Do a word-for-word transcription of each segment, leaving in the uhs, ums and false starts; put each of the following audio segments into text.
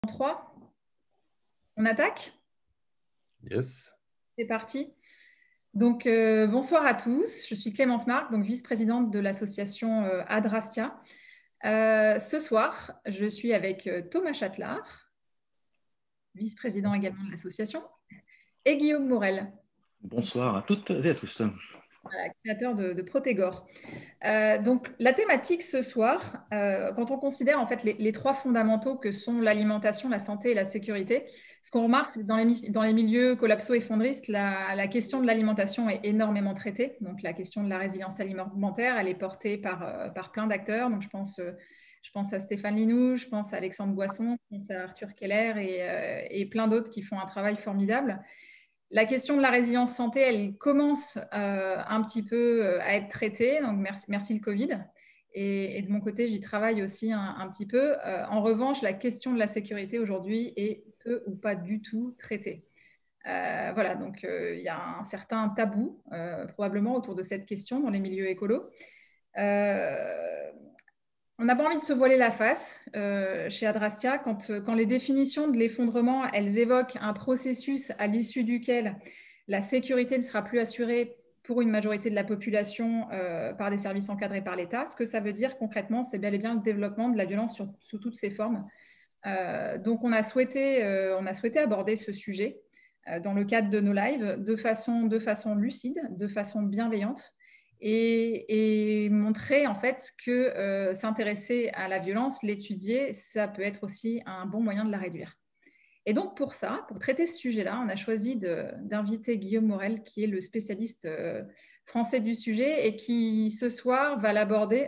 trois, on attaque? Yes. C'est parti. Donc, euh, bonsoir à tous. Je suis Clémence Marc, donc vice-présidente de l'association euh, Adrastia. Euh, ce soir, je suis avec euh, Thomas Châtelard, vice-président également de l'association, et Guillaume Morel, Bonsoir à toutes et à tous. voilà, créateur de, de Protégor. Euh, donc, la thématique ce soir, euh, quand on considère en fait les, les trois fondamentaux que sont l'alimentation, la santé et la sécurité, ce qu'on remarque dans les, dans les milieux collapso-effondristes, la, la question de l'alimentation est énormément traitée. Donc, la question de la résilience alimentaire, elle est portée par, euh, par plein d'acteurs. Donc, je pense, euh, je pense à Stéphane Linou, je pense à Alexandre Boisson, je pense à Arthur Keller et, euh, et plein d'autres qui font un travail formidable. La question de la résilience santé, elle commence euh, un petit peu euh, à être traitée, donc merci, merci le Covid. Et, et de mon côté, j'y travaille aussi un, un petit peu. Euh, en revanche, la question de la sécurité aujourd'hui est peu ou pas du tout traitée. Euh, voilà, donc euh, il y a un certain tabou euh, probablement autour de cette question dans les milieux écolos. Euh, on n'a pas envie de se voiler la face euh, chez Adrastia quand, quand les définitions de l'effondrement, elles évoquent un processus à l'issue duquel la sécurité ne sera plus assurée pour une majorité de la population euh, par des services encadrés par l'État. Ce que ça veut dire concrètement, c'est bel et bien le développement de la violence sur, sous toutes ses formes. Euh, donc on a, souhaité, euh, on a souhaité aborder ce sujet euh, dans le cadre de nos lives de façon, de façon lucide, de façon bienveillante et, et montrer en fait que euh, s'intéresser à la violence, l'étudier, ça peut être aussi un bon moyen de la réduire. Et donc pour ça, pour traiter ce sujet-là, on a choisi d'inviter Guillaume Morel, qui est le spécialiste euh, français du sujet et qui ce soir va l'aborder.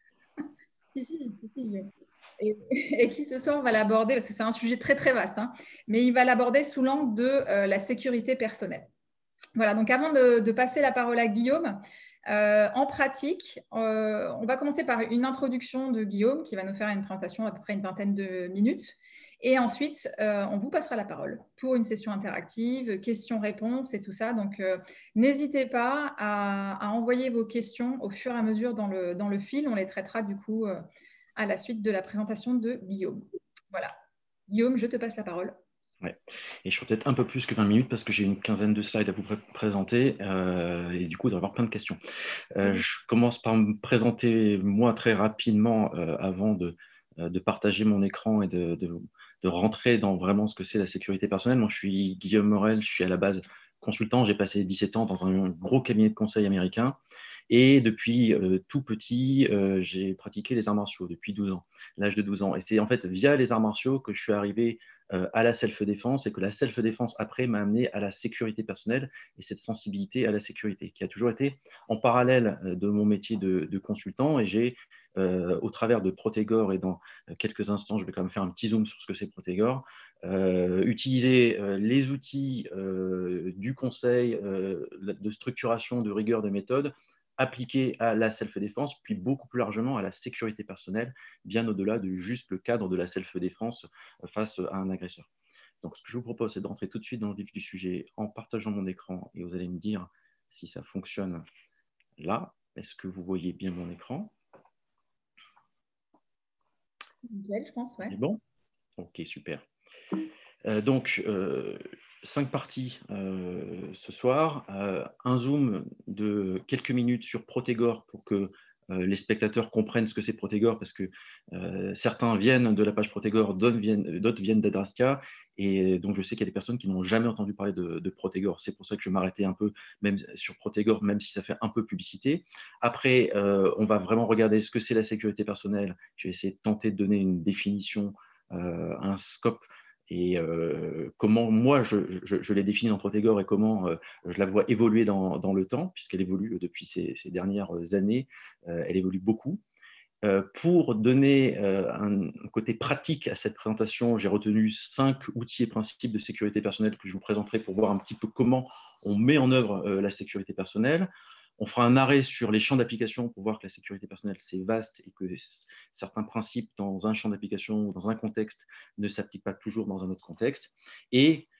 si, si, si, si, et, et, qui ce soir va l'aborder, parce que c'est un sujet très très vaste, hein, mais il va l'aborder sous l'angle de euh, la sécurité personnelle. Voilà, donc avant de, de passer la parole à Guillaume, euh, en pratique, euh, on va commencer par une introduction de Guillaume qui va nous faire une présentation d'à peu près une vingtaine de minutes. Et ensuite, euh, on vous passera la parole pour une session interactive, questions-réponses et tout ça. Donc, euh, n'hésitez pas à, à envoyer vos questions au fur et à mesure dans le, dans le fil. On les traitera du coup euh, à la suite de la présentation de Guillaume. Voilà. Guillaume, je te passe la parole. Ouais. Et je ferai peut-être un peu plus que vingt minutes parce que j'ai une quinzaine de slides à vous pr présenter euh, et du coup, il va y avoir plein de questions. Euh, je commence par me présenter moi très rapidement euh, avant de, euh, de partager mon écran et de, de, de rentrer dans vraiment ce que c'est la sécurité personnelle. Moi, je suis Guillaume Morel, je suis à la base consultant. J'ai passé dix-sept ans dans un gros cabinet de conseil américain. Et depuis euh, tout petit, euh, j'ai pratiqué les arts martiaux depuis douze ans, l'âge de douze ans. Et c'est en fait via les arts martiaux que je suis arrivé euh, à la self-défense et que la self-défense après m'a amené à la sécurité personnelle et cette sensibilité à la sécurité qui a toujours été en parallèle de mon métier de, de consultant. Et j'ai, euh, au travers de Protégor, et dans quelques instants, je vais quand même faire un petit zoom sur ce que c'est Protégor, euh, utiliser euh, les outils euh, du conseil, euh, de structuration, de rigueur, de méthode, appliqué à la self-défense, puis beaucoup plus largement à la sécurité personnelle, bien au-delà de juste le cadre de la self-défense face à un agresseur. Donc, ce que je vous propose, c'est d'entrer tout de suite dans le vif du sujet en partageant mon écran, et vous allez me dire si ça fonctionne là. Est-ce que vous voyez bien mon écran? Nickel, je pense, ouais. C'est bon? Ok, super. Euh, donc, euh, cinq parties euh, ce soir. Euh, un zoom de quelques minutes sur Protégor pour que euh, les spectateurs comprennent ce que c'est Protégor, parce que euh, certains viennent de la page Protégor, d'autres viennent, d'autres viennent d'Adrastia, et donc je sais qu'il y a des personnes qui n'ont jamais entendu parler de, de Protégor. C'est pour ça que je vais m'arrêter un peu même sur Protégor, même si ça fait un peu publicité. Après, euh, on va vraiment regarder ce que c'est la sécurité personnelle. Je vais essayer de tenter de donner une définition, euh, un scope, et euh, comment moi je, je, je l'ai définie dans Protégor et comment euh, je la vois évoluer dans, dans le temps, puisqu'elle évolue depuis ces, ces dernières années, euh, elle évolue beaucoup. Euh, pour donner euh, un côté pratique à cette présentation, j'ai retenu cinq outils et principes de sécurité personnelle que je vous présenterai pour voir un petit peu comment on met en œuvre euh, la sécurité personnelle. On fera un arrêt sur les champs d'application pour voir que la sécurité personnelle, c'est vaste et que certains principes dans un champ d'application ou dans un contexte ne s'appliquent pas toujours dans un autre contexte. Et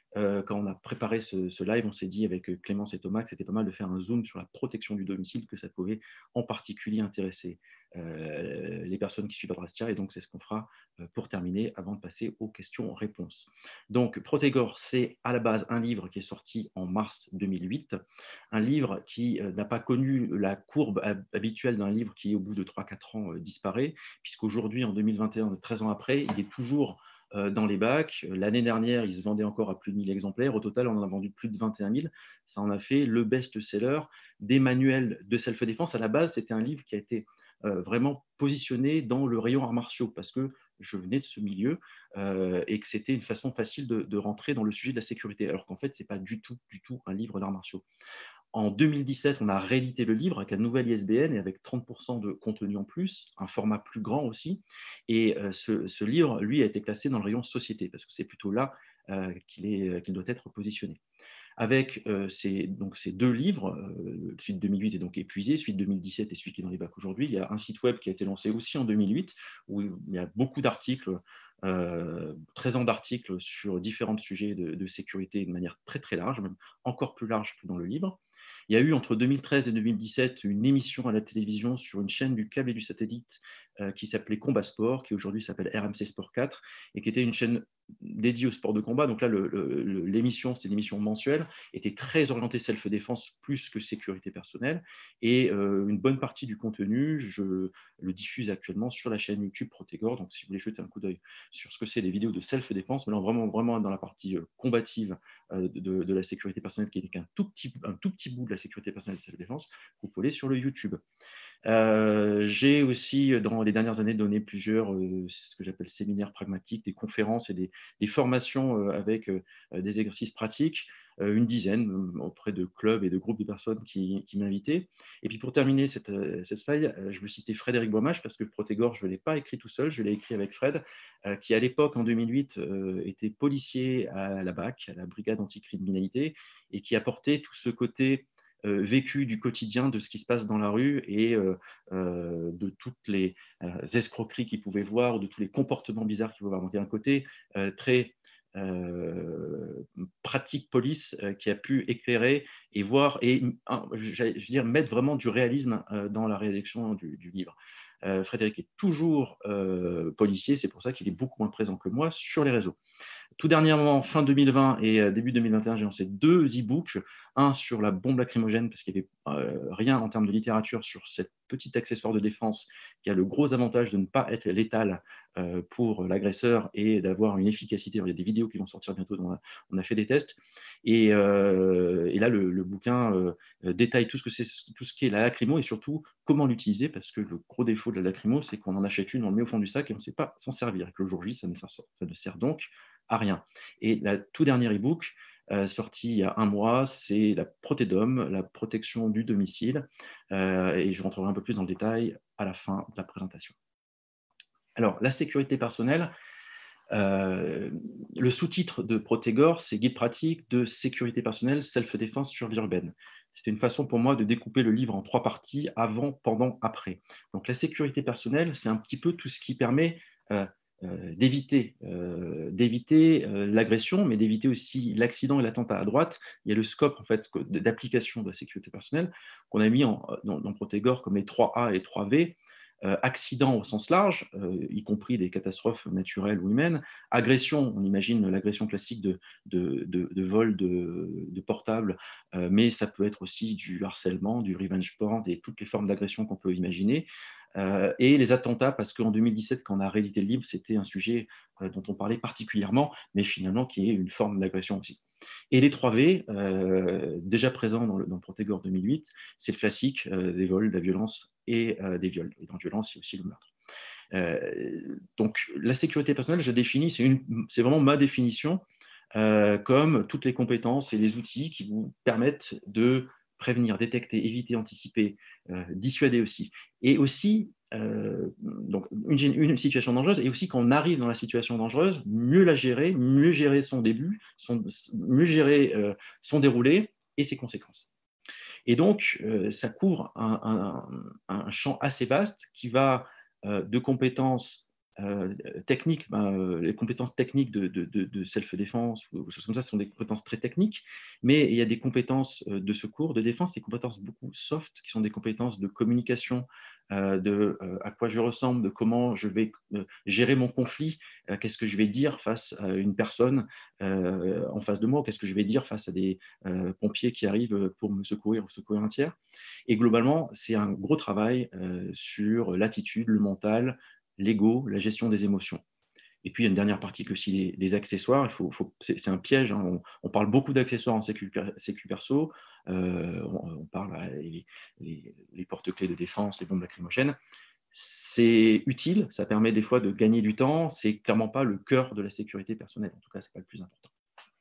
euh, quand on a préparé ce, ce live, on s'est dit avec Clémence et Thomas que c'était pas mal de faire un zoom sur la protection du domicile, que ça pouvait en particulier intéresser euh, les personnes qui suivent Adrastia. Et donc, c'est ce qu'on fera euh, pour terminer avant de passer aux questions-réponses. Donc, Protégor, c'est à la base un livre qui est sorti en mars deux mille huit, un livre qui euh, n'a pas connu la courbe habituelle d'un livre qui, au bout de trois à quatre ans, euh, disparaît, puisqu'aujourd'hui, en deux mille vingt et un, treize ans après, il est toujours dans les bacs. L'année dernière, il se vendait encore à plus de mille exemplaires. Au total, on en a vendu plus de vingt et un mille. Ça en a fait le best-seller des manuels de self-défense. À la base, c'était un livre qui a été euh, vraiment positionné dans le rayon arts martiaux parce que je venais de ce milieu euh, et que c'était une façon facile de, de rentrer dans le sujet de la sécurité, alors qu'en fait, ce n'est pas du tout, du tout un livre d'arts martiaux. En deux mille dix-sept, on a réédité le livre avec un nouvel I S B N et avec trente pour cent de contenu en plus, un format plus grand aussi. Et euh, ce, ce livre, lui, a été classé dans le rayon société, parce que c'est plutôt là euh, qu'il est, qu'il doit être positionné. Avec euh, ces, donc ces deux livres, euh, celui de deux mille huit est donc épuisé, celui de deux mille dix-sept et celui qui est dans les bacs aujourd'hui, il y a un site web qui a été lancé aussi en deux mille huit, où il y a beaucoup d'articles, euh, treize ans d'articles sur différents sujets de, de sécurité de manière très très large, même encore plus large que dans le livre. Il y a eu entre deux mille treize et deux mille dix-sept une émission à la télévision sur une chaîne du câble et du satellite euh, qui s'appelait Combat Sport, qui aujourd'hui s'appelle R M C Sport quatre, et qui était une chaîne dédiée au sport de combat. Donc là, l'émission, c'était une émission mensuelle, était très orientée self-défense plus que sécurité personnelle. Et euh, une bonne partie du contenu, je le diffuse actuellement sur la chaîne YouTube Protégor. Donc si vous voulez jeter un coup d'œil sur ce que c'est les vidéos de self-défense, mais là, vraiment, vraiment dans la partie euh, combative euh, de, de la sécurité personnelle, qui n'est qu'un tout petit, un tout petit bout de la sécurité personnelle de self-défense, vous pouvez aller sur le YouTube. Euh, j'ai aussi, dans les dernières années, donné plusieurs, euh, ce que j'appelle séminaires pragmatiques, des conférences et des, des formations euh, avec euh, des exercices pratiques, euh, une dizaine euh, auprès de clubs et de groupes de personnes qui, qui m'invitaient. Et puis pour terminer cette, cette slide, euh, je veux citer Frédéric Boimage, parce que Protégor, je ne l'ai pas écrit tout seul, je l'ai écrit avec Fred, euh, qui à l'époque, en deux mille huit, euh, était policier à la B A C, à la Brigade anticriminalité, et qui apportait tout ce côté Euh, vécu du quotidien, de ce qui se passe dans la rue et euh, euh, de toutes les euh, escroqueries qu'ils pouvaient voir, ou de tous les comportements bizarres qu'ils pouvaient avoir. Donc il y a un côté euh, très euh, pratique police euh, qui a pu éclairer et voir et, je veux dire, mettre vraiment du réalisme euh, dans la rédaction du, du livre. Euh, Frédéric est toujours euh, policier, c'est pour ça qu'il est beaucoup moins présent que moi sur les réseaux. Tout dernièrement, fin deux mille vingt et début deux mille vingt et un, j'ai lancé deux e-books. Un sur la bombe lacrymogène, parce qu'il n'y avait euh, rien en termes de littérature sur cette petite accessoire de défense qui a le gros avantage de ne pas être létal euh, pour l'agresseur et d'avoir une efficacité. Il y a des vidéos qui vont sortir bientôt, dont on a, on a fait des tests. Et, euh, et là, le, le bouquin euh, détaille tout ce, que c'est, tout ce qui est la lacrymo et surtout comment l'utiliser, parce que le gros défaut de la lacrymo, c'est qu'on en achète une, on le met au fond du sac et on ne sait pas s'en servir. Et que le jour J, ça ne sert, ça ne sert donc à rien. Et le tout dernier e-book, euh, sorti il y a un mois, c'est la Protedom, la protection du domicile. Euh, et je rentrerai un peu plus dans le détail à la fin de la présentation. Alors, la sécurité personnelle, euh, le sous-titre de Protégor, c'est Guide pratique de sécurité personnelle, self-défense sur vie urbaine. C'était une façon pour moi de découper le livre en trois parties, avant, pendant, après. Donc la sécurité personnelle, c'est un petit peu tout ce qui permet euh, euh, d'éviter euh, d'éviter euh, l'agression, mais d'éviter aussi l'accident et l'attentat. À droite, il y a le scope en fait, d'application de la sécurité personnelle qu'on a mis en, dans, dans Protégor comme les trois A et les trois V. Euh, accident au sens large, euh, y compris des catastrophes naturelles ou humaines. Agression, on imagine l'agression classique de, de, de, de vol de, de portable, euh, mais ça peut être aussi du harcèlement, du revenge porn et toutes les formes d'agression qu'on peut imaginer. Euh, et les attentats, parce qu'en deux mille dix-sept, quand on a réédité le livre, c'était un sujet euh, dont on parlait particulièrement, mais finalement qui est une forme d'agression aussi. Et les trois V, euh, déjà présents dans le, dans le Protégor deux mille huit, c'est le classique euh, des vols, de la violence et euh, des viols. Et dans la violence, il y a aussi le meurtre. Euh, donc, la sécurité personnelle, je définis, c'est, une, c'est vraiment ma définition, euh, comme toutes les compétences et les outils qui vous permettent de prévenir, détecter, éviter, anticiper, euh, dissuader aussi. Et aussi, euh, donc une, une situation dangereuse, et aussi quand on arrive dans la situation dangereuse, mieux la gérer, mieux gérer son début, son, mieux gérer euh, son déroulé et ses conséquences. Et donc, euh, ça couvre un, un, un, champ assez vaste qui va euh, de compétences euh, techniques, ben, euh, les compétences techniques de, de, de, de self-défense ou des choses comme ça, ce sont des compétences très techniques, mais il y a des compétences de secours, de défense, des compétences beaucoup soft, qui sont des compétences de communication, euh, de euh, à quoi je ressemble, de comment je vais euh, gérer mon conflit, euh, qu'est-ce que je vais dire face à une personne euh, en face de moi, qu'est-ce que je vais dire face à des euh, pompiers qui arrivent pour me secourir ou secourir un tiers. Et globalement, c'est un gros travail euh, sur l'attitude, le mental, l'ego, la gestion des émotions. Et puis, il y a une dernière partie que aussi les, les accessoires. Il faut, faut, c'est un piège. Hein. On, on, parle beaucoup d'accessoires en sécu, sécu perso. Euh, on, on parle les, les, les porte-clés de défense, les bombes lacrymogènes. C'est utile. Ça permet des fois de gagner du temps. C'est clairement pas le cœur de la sécurité personnelle. En tout cas, c'est pas le plus important.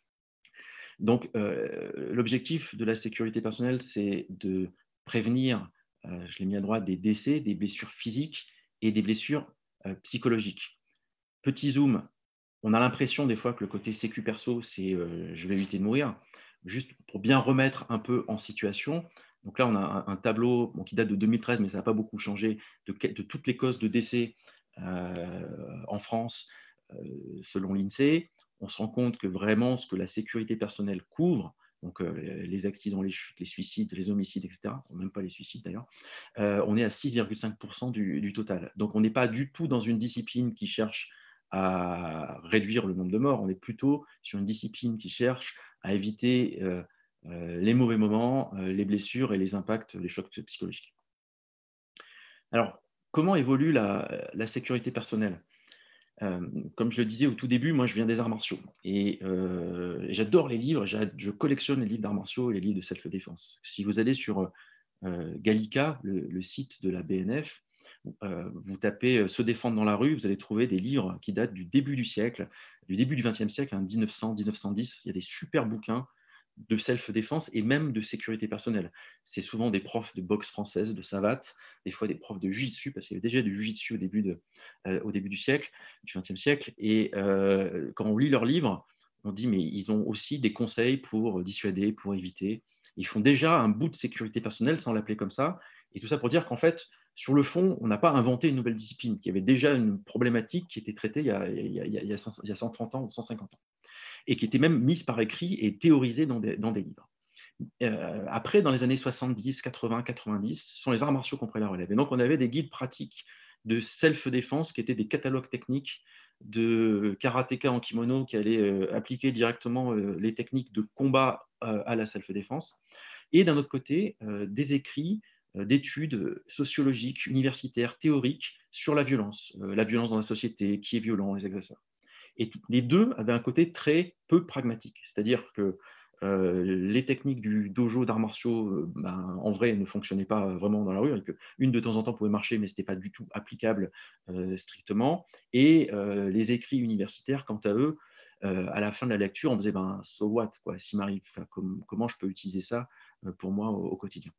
Donc, euh, l'objectif de la sécurité personnelle, c'est de prévenir, euh, je l'ai mis à droite, des décès, des blessures physiques et des blessures euh, psychologiques. Petit zoom, on a l'impression des fois que le côté sécu perso, c'est euh, je vais éviter de mourir, juste pour bien remettre un peu en situation. Donc là, on a un, un tableau bon, qui date de deux mille treize, mais ça n'a pas beaucoup changé, de, de toutes les causes de décès euh, en France, euh, selon l'INSEE. On se rend compte que vraiment ce que la sécurité personnelle couvre, donc euh, les accidents, les chutes, les suicides, les homicides, et cetera, même pas les suicides d'ailleurs, euh, on est à six virgule cinq pour cent du, du total. Donc on n'est pas du tout dans une discipline qui cherche à réduire le nombre de morts, on est plutôt sur une discipline qui cherche à éviter euh, euh, les mauvais moments, euh, les blessures et les impacts, les chocs psychologiques. Alors, comment évolue la, la sécurité personnelle ? Euh, comme je le disais au tout début, moi je viens des arts martiaux et euh, j'adore les livres, je collectionne les livres d'arts martiaux et les livres de self-défense. Si vous allez sur euh, Gallica, le, le site de la B N F, euh, vous tapez euh, Se défendre dans la rue, vous allez trouver des livres qui datent du début du siècle, du début du vingtième siècle, hein, mille neuf cents, mille neuf cent dix. Il y a des super bouquins de self-défense et même de sécurité personnelle. C'est souvent des profs de boxe française, de savate, des fois des profs de jiu-jitsu, parce qu'il y avait déjà du jiu-jitsu au début, de, euh, au début du siècle, du vingtième siècle. Et euh, quand on lit leurs livres, on dit, mais ils ont aussi des conseils pour dissuader, pour éviter. Ils font déjà un bout de sécurité personnelle, sans l'appeler comme ça. Et tout ça pour dire qu'en fait, sur le fond, on n'a pas inventé une nouvelle discipline, qui avait déjà une problématique qui était traitée il y a, il y a, il y a, il y a cent trente ans ou cent cinquante ans, et qui était même mise par écrit et théorisée dans des, dans des livres. Euh, après, dans les années soixante-dix, quatre-vingts, quatre-vingt-dix, ce sont les arts martiaux qui ont pris la relève. Et donc, on avait des guides pratiques de self-défense qui étaient des catalogues techniques de karatéka en kimono qui allaient euh, appliquer directement euh, les techniques de combat euh, à la self-défense. Et d'un autre côté, euh, des écrits euh, d'études sociologiques, universitaires, théoriques sur la violence, euh, la violence dans la société, qui est violent, les agresseurs. Et les deux avaient un côté très peu pragmatique, c'est-à-dire que euh, les techniques du dojo d'arts martiaux, euh, ben, en vrai, ne fonctionnaient pas vraiment dans la rue. Une de temps en temps pouvait marcher, mais ce n'était pas du tout applicable euh, strictement. Et euh, les écrits universitaires, quant à eux, euh, à la fin de la lecture, on faisait ben, so what, quoi, si m'arrive, com comment je peux utiliser ça euh, pour moi au, au quotidien.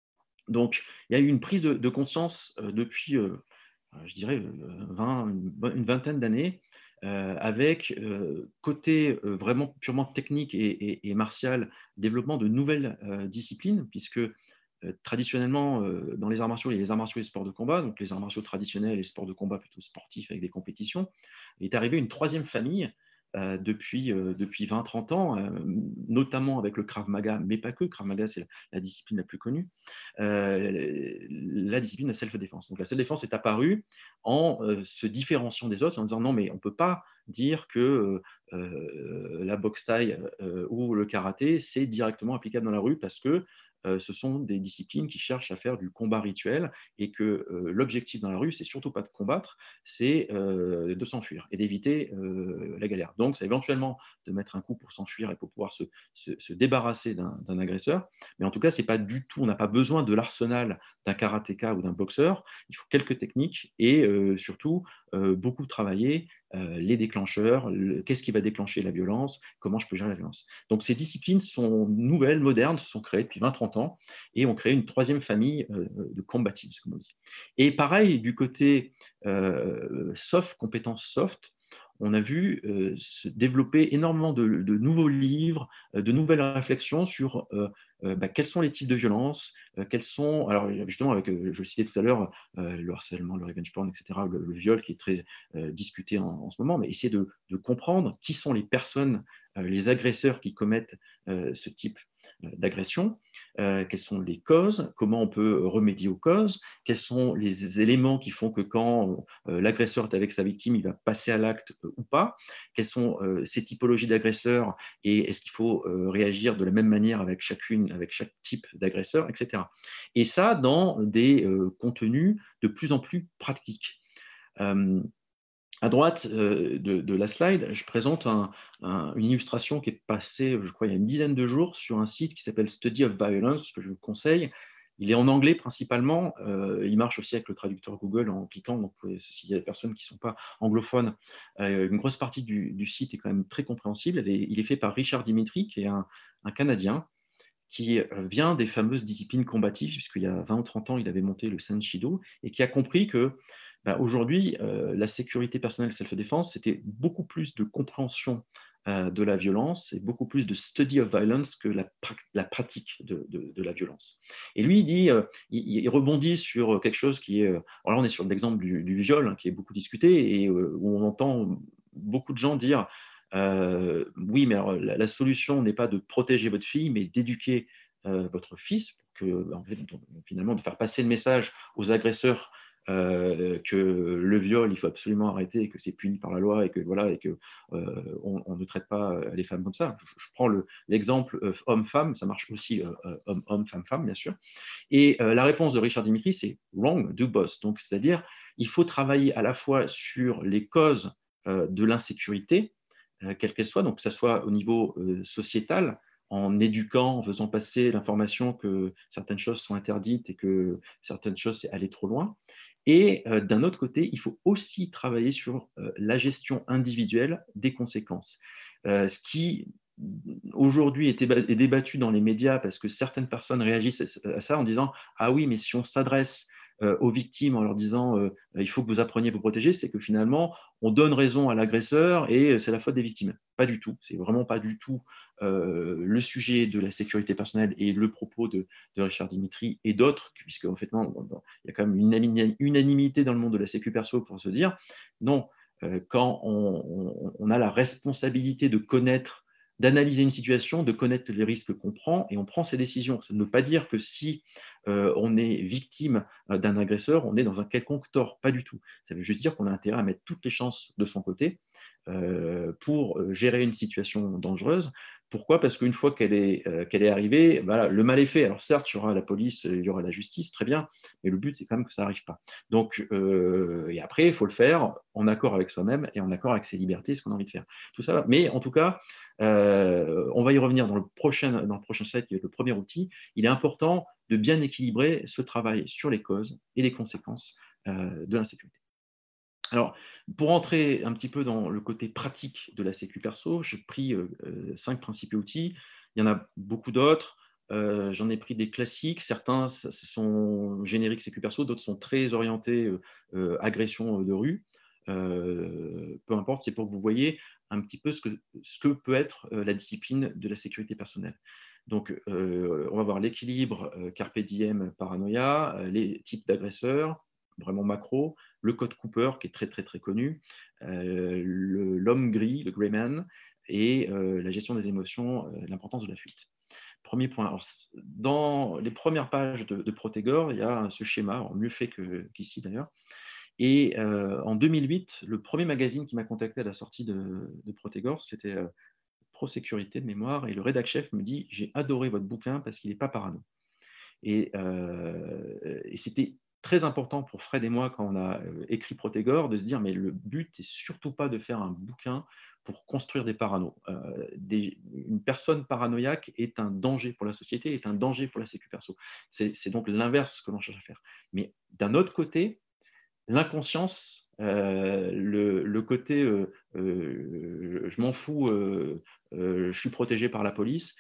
Donc, il y a eu une prise de, de conscience euh, depuis, euh, je dirais, vingt, une, une vingtaine d'années, euh, avec euh, côté euh, vraiment purement technique et, et, et martial, développement de nouvelles euh, disciplines, puisque euh, traditionnellement, euh, dans les arts martiaux, il y a les arts martiaux et les sports de combat, donc les arts martiaux traditionnels et les sports de combat plutôt sportifs avec des compétitions. Il est arrivé une troisième famille euh, depuis, euh, depuis vingt trente ans, euh, notamment avec le Krav Maga, mais pas que. Krav Maga, c'est la, la discipline la plus connue. Euh, la discipline de self-défense. Donc la self-défense est apparue en euh, se différenciant des autres, en disant non, mais on ne peut pas dire que euh, la boxe thaï euh, ou le karaté, c'est directement applicable dans la rue parce que euh, ce sont des disciplines qui cherchent à faire du combat rituel et que euh, l'objectif dans la rue, c'est surtout pas de combattre, c'est euh, de s'enfuir et d'éviter euh, la galère. Donc, c'est éventuellement de mettre un coup pour s'enfuir et pour pouvoir se, se, se débarrasser d'un agresseur, mais en tout cas, c'est pas du tout, on n'a pas besoin de l'arsenal d'un karatéka ou d'un boxeur, il faut quelques techniques et euh, surtout euh, beaucoup travailler euh, les déclencheurs, qu'est-ce qui va déclencher la violence, comment je peux gérer la violence. Donc ces disciplines sont nouvelles, modernes, sont créées depuis vingt trente ans et ont créé une troisième famille euh, de combatives, comme on dit. Et pareil, du côté euh, soft, compétences soft, on a vu euh, se développer énormément de, de nouveaux livres, euh, de nouvelles réflexions sur euh, euh, bah, quels sont les types de violences, euh, quels sont, alors justement, avec, euh, je le citais tout à l'heure, euh, le harcèlement, le revenge porn, et cetera, le, le viol qui est très euh, discuté en, en, ce moment, mais essayer de, de comprendre qui sont les personnes, euh, les agresseurs qui commettent euh, ce type euh, d'agression, euh, quelles sont les causes, comment on peut remédier aux causes, quels sont les éléments qui font que quand euh, l'agresseur est avec sa victime, il va passer à l'acte euh, ou pas, quelles sont euh, ces typologies d'agresseurs et est-ce qu'il faut euh, réagir de la même manière avec chacune, avec chaque type d'agresseur, et cetera. Et ça dans des euh, contenus de plus en plus pratiques. Euh, À droite euh, de, de, la slide, je présente un, un, une illustration qui est passée, je crois, il y a une dizaine de jours sur un site qui s'appelle Study of Violence, que je vous conseille. Il est en anglais principalement. Euh, il marche aussi avec le traducteur Google en cliquant. Donc, s'il y a des personnes qui ne sont pas anglophones, euh, une grosse partie du, du site est quand même très compréhensible. Elle est, il est fait par Richard Dimitri, qui est un, un Canadien, qui vient des fameuses disciplines combatives, puisqu'il y a vingt ou trente ans, il avait monté le Senshido, et qui a compris que ben, aujourd'hui, euh, la sécurité personnelle self-défense, c'était beaucoup plus de compréhension euh, de la violence et beaucoup plus de study of violence que la, pra la pratique de, de, de la violence. Et lui, il dit, euh, il, il, rebondit sur quelque chose qui est... Euh, alors là, on est sur l'exemple du, du viol, hein, qui est beaucoup discuté, et euh, où on entend beaucoup de gens dire euh, oui, mais alors, la, la solution n'est pas de protéger votre fille, mais d'éduquer euh, votre fils, pour que, en fait, finalement, de faire passer le message aux agresseurs euh, que le viol, il faut absolument arrêter, et que c'est puni par la loi, et que voilà, et que euh, on, on ne traite pas les femmes comme ça. Je, je prends l'exemple le, euh, homme-femme, ça marche aussi euh, homme-homme, femme-femme, bien sûr. Et euh, la réponse de Richard Dimitri, c'est wrong, do both. Donc, c'est-à-dire, il faut travailler à la fois sur les causes euh, de l'insécurité, euh, quelle qu'elle soit, donc que ce soit au niveau euh, sociétal, en éduquant, en faisant passer l'information que certaines choses sont interdites et que certaines choses, c'est aller trop loin. Et euh, d'un autre côté, il faut aussi travailler sur euh, la gestion individuelle des conséquences. Euh, ce qui, aujourd'hui, est, est débattu dans les médias parce que certaines personnes réagissent à ça en disant « Ah oui, mais si on s'adresse euh, aux victimes en leur disant euh, « Il faut que vous appreniez à vous protéger », c'est que finalement, on donne raison à l'agresseur et c'est la faute des victimes. » Pas du tout. C'est vraiment pas du tout euh, le sujet de la sécurité personnelle et le propos de, de Richard Dimitri et d'autres, puisque en fait, non, il y a quand même une unanimité dans le monde de la sécu perso pour se dire non, euh, quand on, on, on a la responsabilité de connaître, d'analyser une situation, de connaître les risques qu'on prend et on prend ses décisions. Ça ne veut pas dire que si euh, on est victime euh, d'un agresseur, on est dans un quelconque tort, pas du tout. Ça veut juste dire qu'on a intérêt à mettre toutes les chances de son côté euh, pour gérer une situation dangereuse. Pourquoi? Parce qu'une fois qu'elle est, euh, qu'elle est arrivée, voilà, le mal est fait. Alors certes, il y aura la police, il y aura la justice, très bien, mais le but, c'est quand même que ça n'arrive pas. Donc, euh, et après, il faut le faire en accord avec soi-même et en accord avec ses libertés, ce qu'on a envie de faire. Tout ça, mais en tout cas, euh, on va y revenir dans le prochain, dans le prochain slide, qui est le premier outil. Il est important de bien équilibrer ce travail sur les causes et les conséquences euh, de l'insécurité. Alors, pour entrer un petit peu dans le côté pratique de la sécu perso, j'ai pris euh, cinq principaux outils. Il y en a beaucoup d'autres. Euh, J'en ai pris des classiques. Certains sont génériques sécu perso, d'autres sont très orientés euh, euh, agression de rue. Euh, peu importe, c'est pour que vous voyez un petit peu ce que, ce que peut être euh, la discipline de la sécurité personnelle. Donc, euh, on va voir l'équilibre euh, Carpe Diem, paranoïa, euh, les types d'agresseurs, vraiment macro, le code Cooper, qui est très, très, très connu, euh, l'homme gris, le grey man, et euh, la gestion des émotions, euh, l'importance de la fuite. Premier point. Alors, dans les premières pages de, de Protégor, il y a ce schéma, mieux fait qu'ici qu d'ailleurs. Et euh, en deux mille huit, le premier magazine qui m'a contacté à la sortie de, de Protégor, c'était euh, Pro-sécurité de mémoire, et le rédac chef me dit « J'ai adoré votre bouquin parce qu'il n'est pas parano ». Et, euh, et c'était très important pour Fred et moi, quand on a écrit Protégor, de se dire mais le but n'est surtout pas de faire un bouquin pour construire des paranos. Euh, des, une personne paranoïaque est un danger pour la société, est un danger pour la sécu perso. C'est donc l'inverse que l'on cherche à faire. Mais d'un autre côté, l'inconscience, euh, le, le côté euh, euh, je m'en fous, euh, euh, je suis protégé par la police,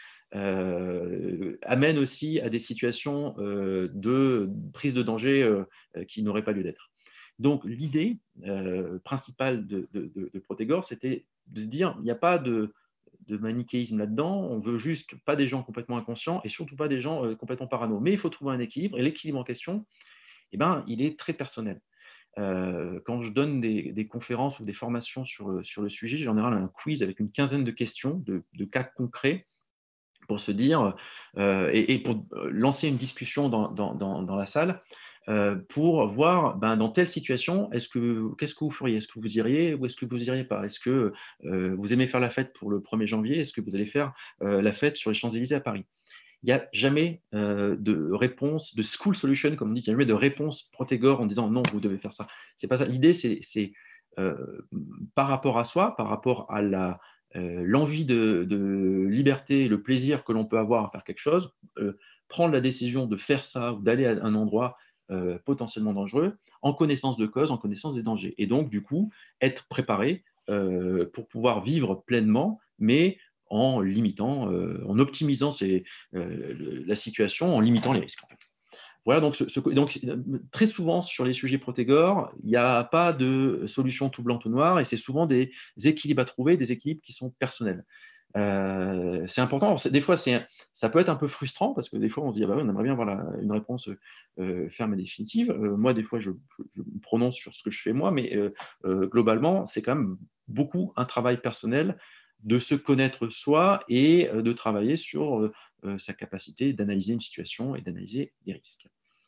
euh, amène aussi à des situations euh, de prise de danger euh, qui n'auraient pas lieu d'être. Donc l'idée euh, principale de, de, de, de Protégor, c'était de se dire il n'y a pas de, de manichéisme là-dedans. On veut juste pas des gens complètement inconscients et surtout pas des gens euh, complètement parano. Mais il faut trouver un équilibre. Et l'équilibre en question, eh ben, il est très personnel. Euh, quand je donne des, des conférences ou des formations sur le, sur le sujet, j'ai en général un quiz avec une quinzaine de questions, de, de cas concrets, pour se dire, euh, et, et pour lancer une discussion dans, dans, dans, dans la salle, euh, pour voir ben, dans telle situation, est-ce que, qu'est-ce que vous feriez? Est-ce que vous iriez ou est-ce que vous n'iriez pas? Est-ce que euh, vous aimez faire la fête pour le premier janvier? Est-ce que vous allez faire euh, la fête sur les Champs-Élysées à Paris? Il n'y a jamais euh, de réponse, de school solution, comme on dit, il n'y a jamais de réponse protégore en disant non, vous devez faire ça. C'est pas ça. L'idée, c'est, c'est euh, par rapport à soi, par rapport à la, euh, l'envie de, de liberté, le plaisir que l'on peut avoir à faire quelque chose, euh, prendre la décision de faire ça ou d'aller à un endroit euh, potentiellement dangereux, en connaissance de cause, en connaissance des dangers. Et donc, du coup, être préparé euh, pour pouvoir vivre pleinement, mais en limitant, euh, en optimisant ces, euh, la situation, en limitant les risques. En fait. Voilà, donc, ce, ce, donc, très souvent sur les sujets protégores, il n'y a pas de solution tout blanc, tout noir, et c'est souvent des équilibres à trouver, des équilibres qui sont personnels. Euh, c'est important. Alors, des fois, c'est, ça peut être un peu frustrant parce que des fois, on se dit, ah bah oui, on aimerait bien avoir la, une réponse euh, ferme et définitive. Euh, moi, des fois, je, je, je, me prononce sur ce que je fais moi, mais euh, euh, globalement, c'est quand même beaucoup un travail personnel de se connaître soi et euh, de travailler sur euh, sa capacité d'analyser une situation et d'analyser des risques.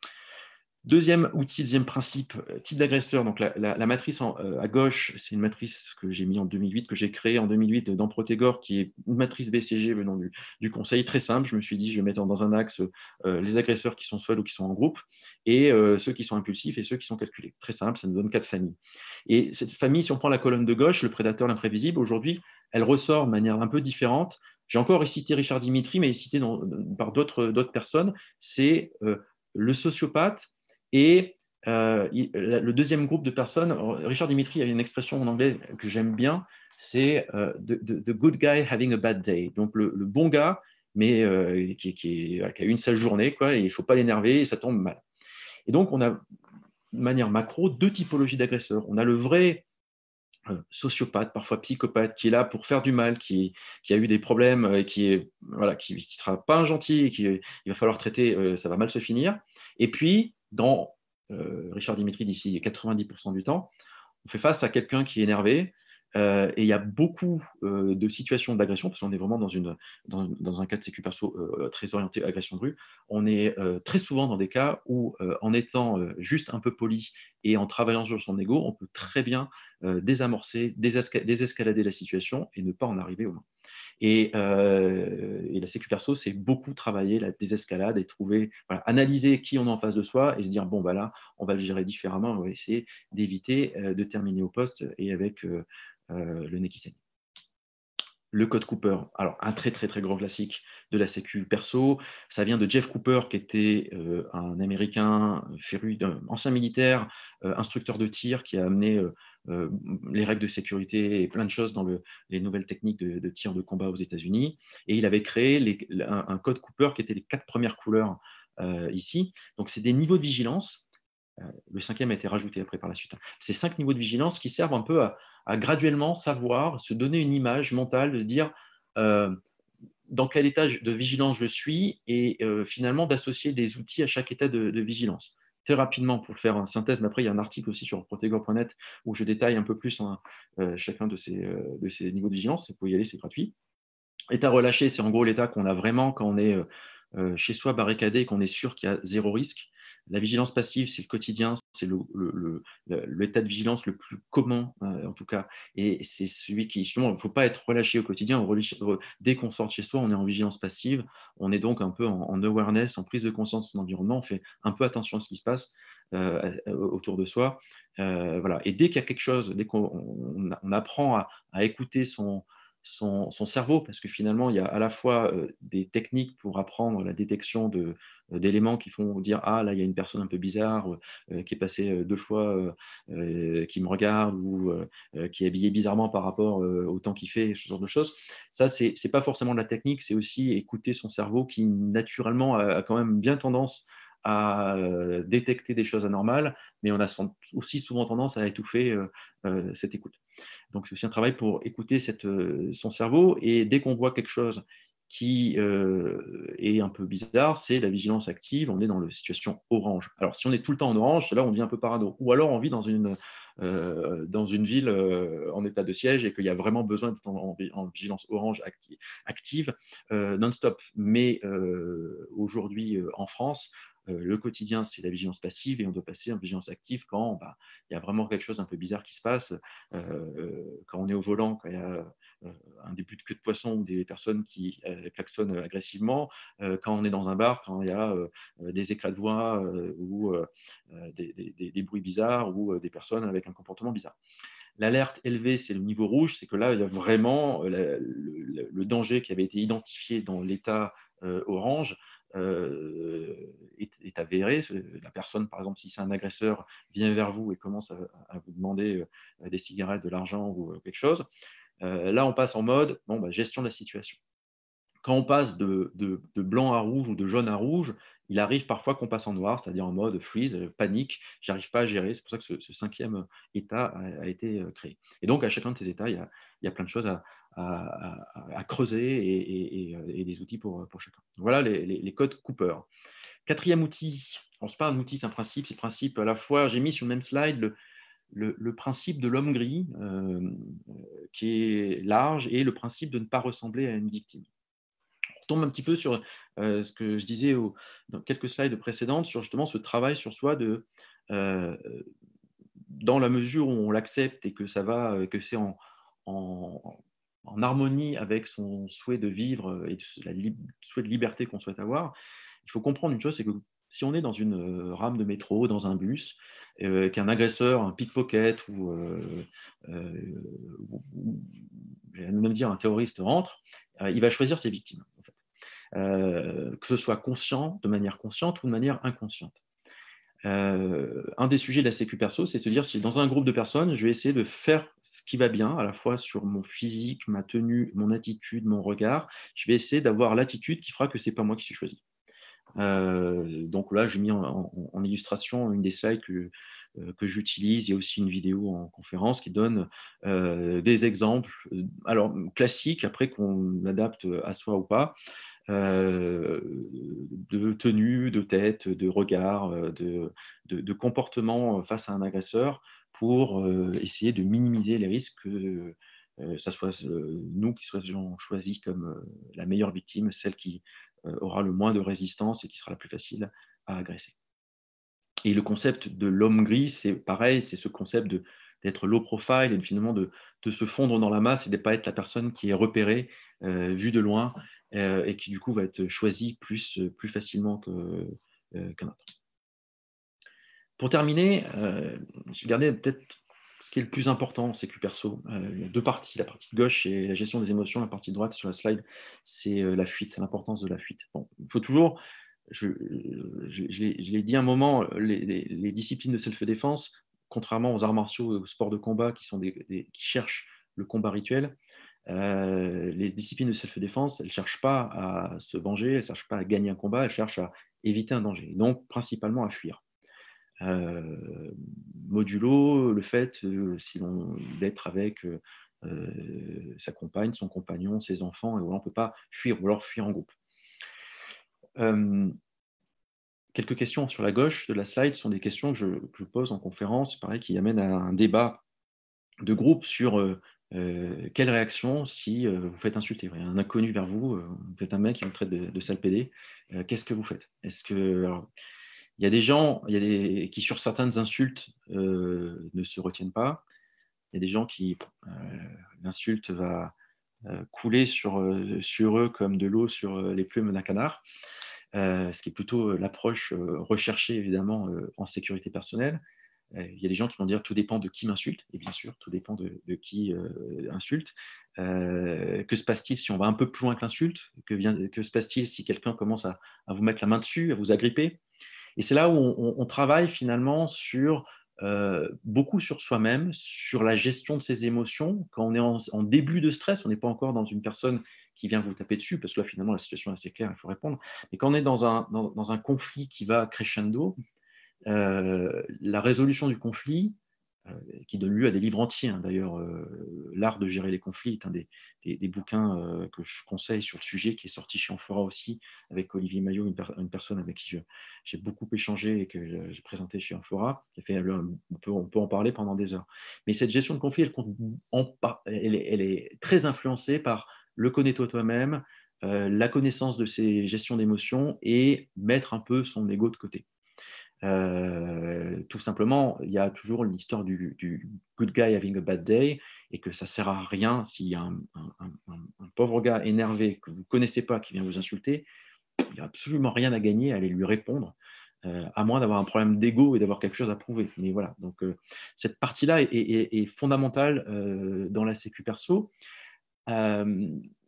Deuxième outil, deuxième principe, type d'agresseur. Donc la, la, la matrice en, euh, à gauche, c'est une matrice que j'ai mis en deux mille huit, que j'ai créée en deux mille huit dans Protégor, qui est une matrice B C G venant du, du conseil, très simple. Je me suis dit, je vais mettre dans un axe euh, les agresseurs qui sont seuls ou qui sont en groupe, et euh, ceux qui sont impulsifs et ceux qui sont calculés. Très simple, ça nous donne quatre familles. Et cette famille, si on prend la colonne de gauche, le prédateur, l'imprévisible, aujourd'hui, elle ressort de manière un peu différente. J'ai encore cité Richard Dimitri, mais cité dans, par d'autres personnes. C'est euh, le sociopathe. Et euh, il, le deuxième groupe de personnes, Richard Dimitri a une expression en anglais que j'aime bien, c'est euh, the, the, the good guy having a bad day. Donc le, le bon gars, mais euh, qui, qui, qui a eu une sale journée, quoi, et il ne faut pas l'énerver et ça tombe mal. Et donc on a, de manière macro, deux typologies d'agresseurs. On a le vrai euh, sociopathe, parfois psychopathe, qui est là pour faire du mal, qui, qui a eu des problèmes, et qui est voilà, qui, qui sera pas un gentil, et qui il va falloir traiter, euh, ça va mal se finir. Et puis dans euh, Richard Dimitri d'ici quatre-vingt-dix pour cent du temps, on fait face à quelqu'un qui est énervé. Euh, et il y a beaucoup euh, de situations d'agression, parce qu'on est vraiment dans, une, dans, dans un cas de sécu perso euh, très orienté agression de rue. On est euh, très souvent dans des cas où, euh, en étant euh, juste un peu poli et en travaillant sur son ego, on peut très bien euh, désamorcer, désesca- désescalader la situation et ne pas en arriver au moins. Et, euh, et la sécu perso, c'est beaucoup travailler la désescalade et trouver, voilà, analyser qui on a en face de soi et se dire, bon, bah là, on va le gérer différemment, on va essayer d'éviter euh, de terminer au poste et avec euh, euh, le nez qui saigne. Le code Cooper, alors un très très très grand classique de la sécu perso, ça vient de Jeff Cooper qui était euh, un Américain féru, d'un ancien militaire, euh, instructeur de tir qui a amené euh, euh, les règles de sécurité et plein de choses dans le, les nouvelles techniques de, de tir de combat aux États-Unis. Et il avait créé les, un, un code Cooper qui était les quatre premières couleurs euh, ici. Donc c'est des niveaux de vigilance. Euh, le cinquième a été rajouté après par la suite. Ces cinq niveaux de vigilance qui servent un peu à, à graduellement savoir, se donner une image mentale, de se dire euh, dans quel état de vigilance je suis et euh, finalement d'associer des outils à chaque état de, de vigilance. Très rapidement, pour faire une synthèse, mais après il y a un article aussi sur protégor point net où je détaille un peu plus hein, euh, chacun de ces, euh, de ces niveaux de vigilance. Vous pouvez y aller, c'est gratuit. État relâché, c'est en gros l'état qu'on a vraiment quand on est euh, chez soi barricadé et qu'on est sûr qu'il y a zéro risque. La vigilance passive, c'est le quotidien, c'est le, le, le, l'état de vigilance le plus commun, euh, en tout cas. Et c'est celui qui, justement, il ne faut pas être relâché au quotidien. On, dès qu'on sort de chez soi, on est en vigilance passive. On est donc un peu en, en awareness, en prise de conscience de son environnement. On fait un peu attention à ce qui se passe euh, autour de soi. Euh, voilà. Et dès qu'il y a quelque chose, dès qu'on on, on apprend à, à écouter son Son, son cerveau, parce que finalement, il y a à la fois euh, des techniques pour apprendre la détection de, euh, d'éléments qui font dire « Ah, là, il y a une personne un peu bizarre euh, qui est passée euh, deux fois, euh, euh, qui me regarde ou euh, qui est habillée bizarrement par rapport euh, au temps qu'il fait, ce genre de choses. » Ça, c'est, c'est pas forcément de la technique, c'est aussi écouter son cerveau qui, naturellement, a, a quand même bien tendance à euh, détecter des choses anormales, mais on a aussi souvent tendance à étouffer euh, euh, cette écoute. Donc, c'est aussi un travail pour écouter cette, euh, son cerveau. Et dès qu'on voit quelque chose qui euh, est un peu bizarre, c'est la vigilance active. On est dans la situation orange. Alors, si on est tout le temps en orange, là, on devient un peu parano. Ou alors, on vit dans une, euh, dans une ville euh, en état de siège et qu'il y a vraiment besoin d'être en, en, en vigilance orange active, active euh, non-stop. Mais euh, aujourd'hui, euh, en France, euh, le quotidien, c'est la vigilance passive et on doit passer en vigilance active quand bah, il y a vraiment quelque chose un peu bizarre qui se passe, euh, quand on est au volant, quand il y a euh, un début de queue de poisson ou des personnes qui euh, klaxonnent agressivement, euh, quand on est dans un bar, quand il y a euh, des éclats de voix euh, ou euh, des, des, des, bruits bizarres ou euh, des personnes avec un comportement bizarre. L'alerte élevée, c'est le niveau rouge, c'est que là, il y a vraiment la, le, le, danger qui avait été identifié dans l'état euh, orange euh, est, est avéré. La personne, par exemple, si c'est un agresseur, vient vers vous et commence à, à vous demander euh, des cigarettes, de l'argent ou euh, quelque chose. Euh, là, on passe en mode bon, bah, gestion de la situation. Quand on passe de, de, de blanc à rouge ou de jaune à rouge, il arrive parfois qu'on passe en noir, c'est-à-dire en mode freeze, panique, j'arrive pas à gérer. C'est pour ça que ce, ce cinquième état a, a été créé. Et donc, à chacun de ces états, il y a, il y a plein de choses à, à, à, à creuser et, et, et, et des outils pour, pour chacun. Voilà les, les, les codes Cooper. Quatrième outil, bon, ce n'est pas un outil, c'est un principe, c'est le principe à la fois, j'ai mis sur le même slide le, le, le principe de l'homme gris, euh, qui est large, et le principe de ne pas ressembler à une victime. On tombe un petit peu sur euh, ce que je disais au, dans quelques slides précédentes, sur justement ce travail sur soi de, euh, dans la mesure où on l'accepte et que ça va, que c'est en, en, en harmonie avec son souhait de vivre et la li- souhait de liberté qu'on souhaite avoir, il faut comprendre une chose, c'est que si on est dans une euh, rame de métro, dans un bus, euh, qu'un agresseur, un pickpocket ou, euh, euh, ou, ou j'allais même dire un terroriste rentre, euh, il va choisir ses victimes, en fait. Euh, que ce soit conscient, de manière consciente ou de manière inconsciente. Euh, un des sujets de la sécu perso, c'est se dire si dans un groupe de personnes, je vais essayer de faire ce qui va bien, à la fois sur mon physique, ma tenue, mon attitude, mon regard. Je vais essayer d'avoir l'attitude qui fera que c'est pas moi qui suis choisi. Euh, donc là, j'ai mis en, en, en illustration une des slides que, euh, que j'utilise. Il y a aussi une vidéo en conférence qui donne euh, des exemples, alors classiques, après qu'on adapte à soi ou pas. Euh, de tenue, de tête, de regard, de, de, de comportement face à un agresseur pour euh, essayer de minimiser les risques que euh, ça soit euh, nous qui soyons choisis comme euh, la meilleure victime, celle qui euh, aura le moins de résistance et qui sera la plus facile à agresser. Et le concept de l'homme gris, c'est pareil, c'est ce concept de, d'être low profile et finalement de, de se fondre dans la masse et de ne pas être la personne qui est repérée, euh, vue de loin, euh, et qui du coup va être choisie plus, plus facilement que, euh, qu'un autre. Pour terminer, euh, j'ai gardé peut-être ce qui est le plus important en sécu perso. Euh, il y a deux parties. La partie gauche, c'est la gestion des émotions. La partie droite sur la slide, c'est euh, la fuite, l'importance de la fuite. Bon, il faut toujours, je, je, je l'ai dit un moment, les, les, les disciplines de self-défense, contrairement aux arts martiaux et aux sports de combat qui, sont des, des, qui cherchent le combat rituel, euh, les disciplines de self-défense, elles ne cherchent pas à se venger, elles ne cherchent pas à gagner un combat, elles cherchent à éviter un danger, donc principalement à fuir. Euh, modulo le fait euh, si l'on, d'être avec euh, sa compagne, son compagnon, ses enfants, et où on ne peut pas fuir, ou alors fuir en groupe. Euh, quelques questions sur la gauche de la slide sont des questions que je, que je pose en conférence, pareil, qui amènent à un débat de groupe sur euh, euh, quelle réaction si euh, vous faites insulter. Il y a un inconnu vers vous, euh, vous êtes un mec qui vous traite de, de sale pédé, euh, qu'est-ce que vous faites? Est-ce que... Alors, il y a des gens il y a des, qui, sur certaines insultes, euh, ne se retiennent pas. Il y a des gens qui, euh, l'insulte va euh, couler sur, euh, sur eux comme de l'eau sur euh, les plumes d'un canard, euh, ce qui est plutôt l'approche euh, recherchée, évidemment, euh, en sécurité personnelle. Euh, il y a des gens qui vont dire tout dépend de qui m'insulte, et bien sûr, tout dépend de, de qui euh, insulte. Euh, que se passe-t-il si on va un peu plus loin que l'insulte? Que, vient, que se passe-t-il si quelqu'un commence à, à vous mettre la main dessus, à vous agripper? Et c'est là où on, on travaille finalement sur euh, beaucoup sur soi-même, sur la gestion de ses émotions. Quand on est en, en début de stress, on n'est pas encore dans une personne qui vient vous taper dessus, parce que là, finalement, la situation est assez claire, il faut répondre. Mais quand on est dans un, dans, dans un conflit qui va crescendo, euh, la résolution du conflit, qui donne lieu à des livres entiers. Hein. D'ailleurs, euh, L'art de gérer les conflits est un des, des, des bouquins euh, que je conseille sur le sujet, qui est sorti chez Amphora aussi, avec Olivier Maillot, une, per une personne avec qui j'ai beaucoup échangé et que j'ai présenté chez Amphora. Fait, on, peut, on peut en parler pendant des heures. Mais cette gestion de conflit, elle, en, elle, est, elle est très influencée par le connais-toi toi-même, euh, la connaissance de ces gestions d'émotions et mettre un peu son ego de côté. Euh, tout simplement, il y a toujours l'histoire du, du good guy having a bad day et que ça ne sert à rien s'il y a un, un, un, un pauvre gars énervé que vous ne connaissez pas qui vient vous insulter, il n'y a absolument rien à gagner à aller lui répondre, euh, à moins d'avoir un problème d'ego et d'avoir quelque chose à prouver. Mais voilà, donc euh, cette partie-là est, est, est, fondamentale euh, dans la sécu perso. Euh,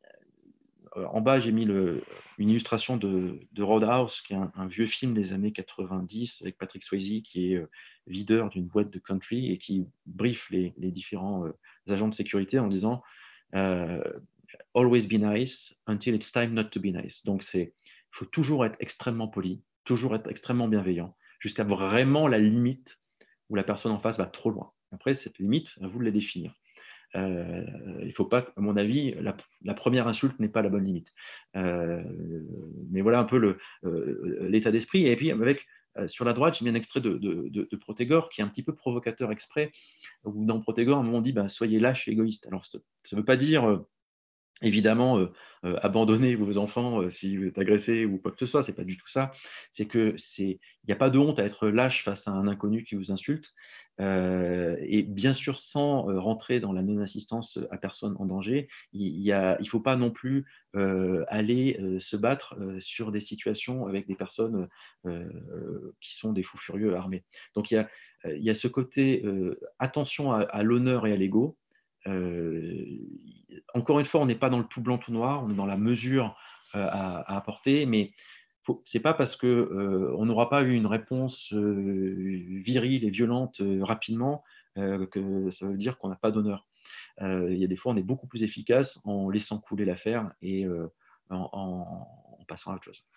En bas, j'ai mis le, une illustration de, de Roadhouse, qui est un, un vieux film des années quatre-vingt-dix avec Patrick Swayze, qui est euh, videur d'une boîte de country et qui briefe les, les différents euh, agents de sécurité en disant euh, Always be nice until it's time not to be nice. Donc, il faut toujours être extrêmement poli, toujours être extrêmement bienveillant, jusqu'à vraiment la limite où la personne en face va trop loin. Après, cette limite, à vous de la définir. Euh, il ne faut pas, à mon avis, la, la première insulte n'est pas la bonne limite. Euh, mais voilà un peu le, euh, l'état d'esprit. Et puis, avec, euh, sur la droite, j'ai mis un extrait de, de, de, de Protégor qui est un petit peu provocateur exprès, où dans Protégor, à un moment, on dit bah, soyez lâche et égoïste. Alors, ça ne veut pas dire. Euh, Évidemment, euh, euh, abandonnez vos enfants euh, si vous êtes agressé ou quoi que ce soit, c'est pas du tout ça. C'est que c'est, il n'y a pas de honte à être lâche face à un inconnu qui vous insulte, euh, et bien sûr sans euh, rentrer dans la non-assistance à personne en danger. Il y a, il faut pas non plus euh, aller euh, se battre euh, sur des situations avec des personnes euh, qui sont des fous furieux armés. Donc il y a, il y a ce côté euh, attention à, à l'honneur et à l'ego. Euh, encore une fois, on n'est pas dans le tout blanc, tout noir, on est dans la mesure euh, à, à, apporter, mais ce n'est pas parce qu'on euh, n'aura pas eu une réponse euh, virile et violente euh, rapidement euh, que ça veut dire qu'on n'a pas d'honneur. Euh, il y a des fois, on est beaucoup plus efficace en laissant couler l'affaire et euh, en, en, en passant à autre chose.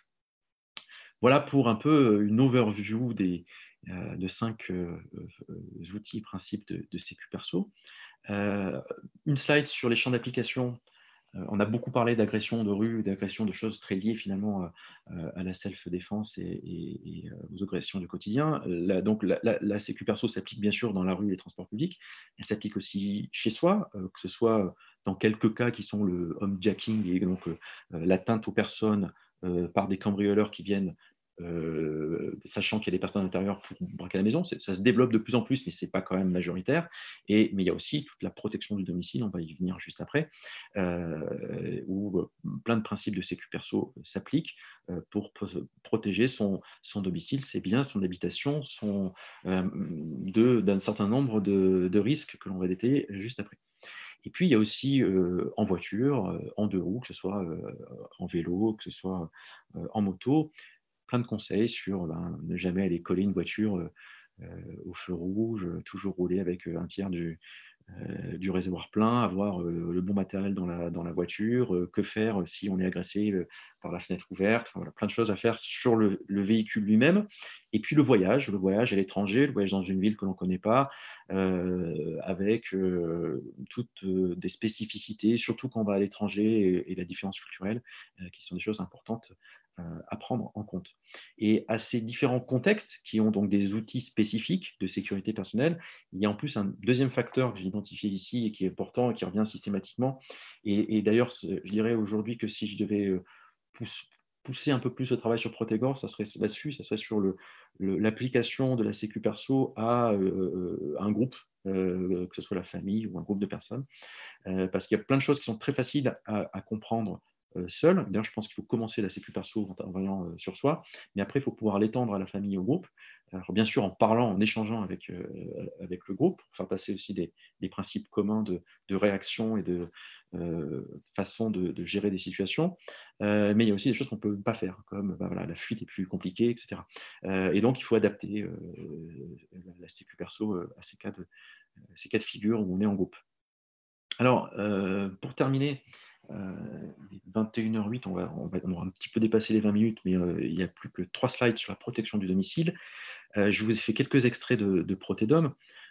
Voilà pour un peu une overview des, euh, de cinq euh, euh, outils et principes de, de sécu perso. Euh, une slide sur les champs d'application. Euh, on a beaucoup parlé d'agression de rue, d'agression de choses très liées finalement euh, à la self-défense et, et, et aux agressions du quotidien. La, donc la, la, la sécu perso s'applique bien sûr dans la rue et les transports publics. Elle s'applique aussi chez soi, euh, que ce soit dans quelques cas qui sont le homejacking et donc euh, l'atteinte aux personnes euh, par des cambrioleurs qui viennent Euh, sachant qu'il y a des personnes à l'intérieur pour braquer la maison. Ça se développe de plus en plus, mais ce n'est pas quand même majoritaire. Et, mais il y a aussi toute la protection du domicile, on va y venir juste après, euh, où plein de principes de sécu perso s'appliquent euh, pour protéger son, son domicile, ses biens, son habitation, son, euh, d'un certain nombre de, de risques que l'on va détailler juste après. Et puis, il y a aussi euh, en voiture, euh, en deux roues, que ce soit euh, en vélo, que ce soit euh, en moto, plein de conseils sur ben, ne jamais aller coller une voiture euh, euh, au feu rouge, toujours rouler avec un tiers du, euh, du réservoir plein, avoir euh, le bon matériel dans la, dans la voiture, euh, que faire si on est agressé euh, par la fenêtre ouverte, enfin, voilà, plein de choses à faire sur le, le véhicule lui-même. Et puis le voyage, le voyage à l'étranger, le voyage dans une ville que l'on ne connaît pas, euh, avec euh, toutes euh, des spécificités, surtout quand on va à l'étranger et, et la différence culturelle, euh, qui sont des choses importantes à prendre en compte. Et à ces différents contextes, qui ont donc des outils spécifiques de sécurité personnelle, il y a en plus un deuxième facteur que j'ai identifié ici et qui est important et qui revient systématiquement. Et, et d'ailleurs, je dirais aujourd'hui que si je devais pousse, pousser un peu plus le travail sur Protégor, ça serait là-dessus, ça serait sur le, le, l'application de la sécu perso à euh, un groupe, euh, que ce soit la famille ou un groupe de personnes, euh, parce qu'il y a plein de choses qui sont très faciles à, à comprendre euh, seul. D'ailleurs, je pense qu'il faut commencer la sécu perso en travaillant euh, sur soi, mais après, il faut pouvoir l'étendre à la famille et au groupe. Alors, bien sûr, en parlant, en échangeant avec, euh, avec le groupe, pour faire passer aussi des, des principes communs de, de réaction et de euh, façon de, de, gérer des situations. Euh, mais il y a aussi des choses qu'on ne peut pas faire, comme bah, voilà, la fuite est plus compliquée, et cetera. Euh, et donc, il faut adapter euh, la, la sécu perso euh, à ces cas, de, ces cas de figure où on est en groupe. Alors, euh, pour terminer, euh, vingt et une heures huit, on, va, on, va, on aura un petit peu dépassé les vingt minutes, mais euh, il n'y a plus que trois slides sur la protection du domicile. Euh, je vous ai fait quelques extraits de, de Protedom.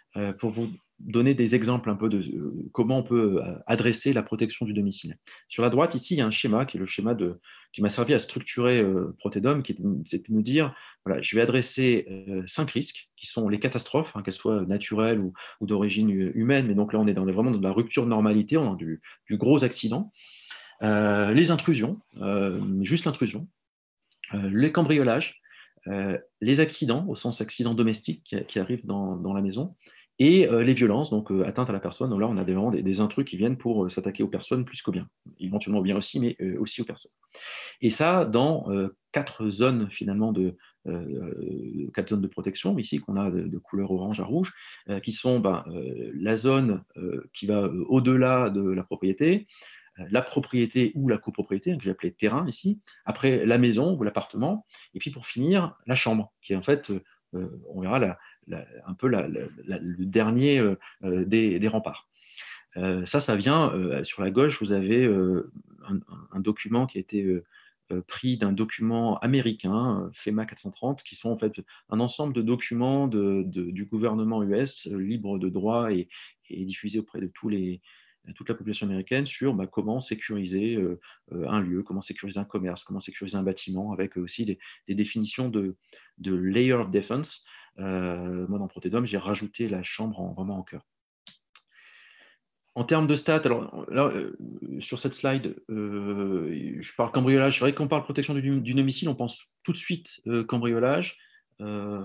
euh, pour vous donner des exemples un peu de euh, comment on peut euh, adresser la protection du domicile. Sur la droite, ici, il y a un schéma qui est le schéma de, qui m'a servi à structurer euh, Protedom, qui c'était de me dire, voilà, je vais adresser euh, cinq risques, qui sont les catastrophes, hein, qu'elles soient naturelles ou, ou d'origine humaine, mais donc là, on est, dans, on est vraiment dans la rupture de normalité, on a du, du gros accident, euh, les intrusions, euh, juste l'intrusion, euh, les cambriolages, euh, les accidents, au sens accident domestique qui, qui arrivent dans, dans, la maison, et euh, les violences, donc euh, atteinte à la personne. Donc là, on a des, vraiment des, des intrus qui viennent pour euh, s'attaquer aux personnes plus qu'aux biens, éventuellement aux biens aussi, mais euh, aussi aux personnes. Et ça, dans euh, quatre zones finalement de euh, quatre zones de protection, ici qu'on a de, de couleur orange à rouge, euh, qui sont ben, euh, la zone euh, qui va euh, au-delà de la propriété, la propriété ou la copropriété, que j'ai appelé terrain ici, après la maison ou l'appartement, et puis pour finir, la chambre, qui est en fait, euh, on verra, la, la, un peu la, la, le dernier euh, des, des remparts. Euh, ça, ça vient, euh, sur la gauche, vous avez euh, un, un, document qui a été euh, pris d'un document américain, FEMA quatre cent trente, qui sont en fait un ensemble de documents de, de, du gouvernement U S, euh, libre de droit et, et diffusés auprès de tous les, toute la population américaine sur bah, comment sécuriser euh, un lieu, comment sécuriser un commerce, comment sécuriser un bâtiment, avec aussi des, des définitions de, de layer of defense. Euh, moi, dans Protedom, j'ai rajouté la chambre en, vraiment en cœur. En termes de stats, alors là, euh, sur cette slide, euh, je parle cambriolage. C'est vrai qu'on parle protection du, du domicile, on pense tout de suite euh, cambriolage. Euh,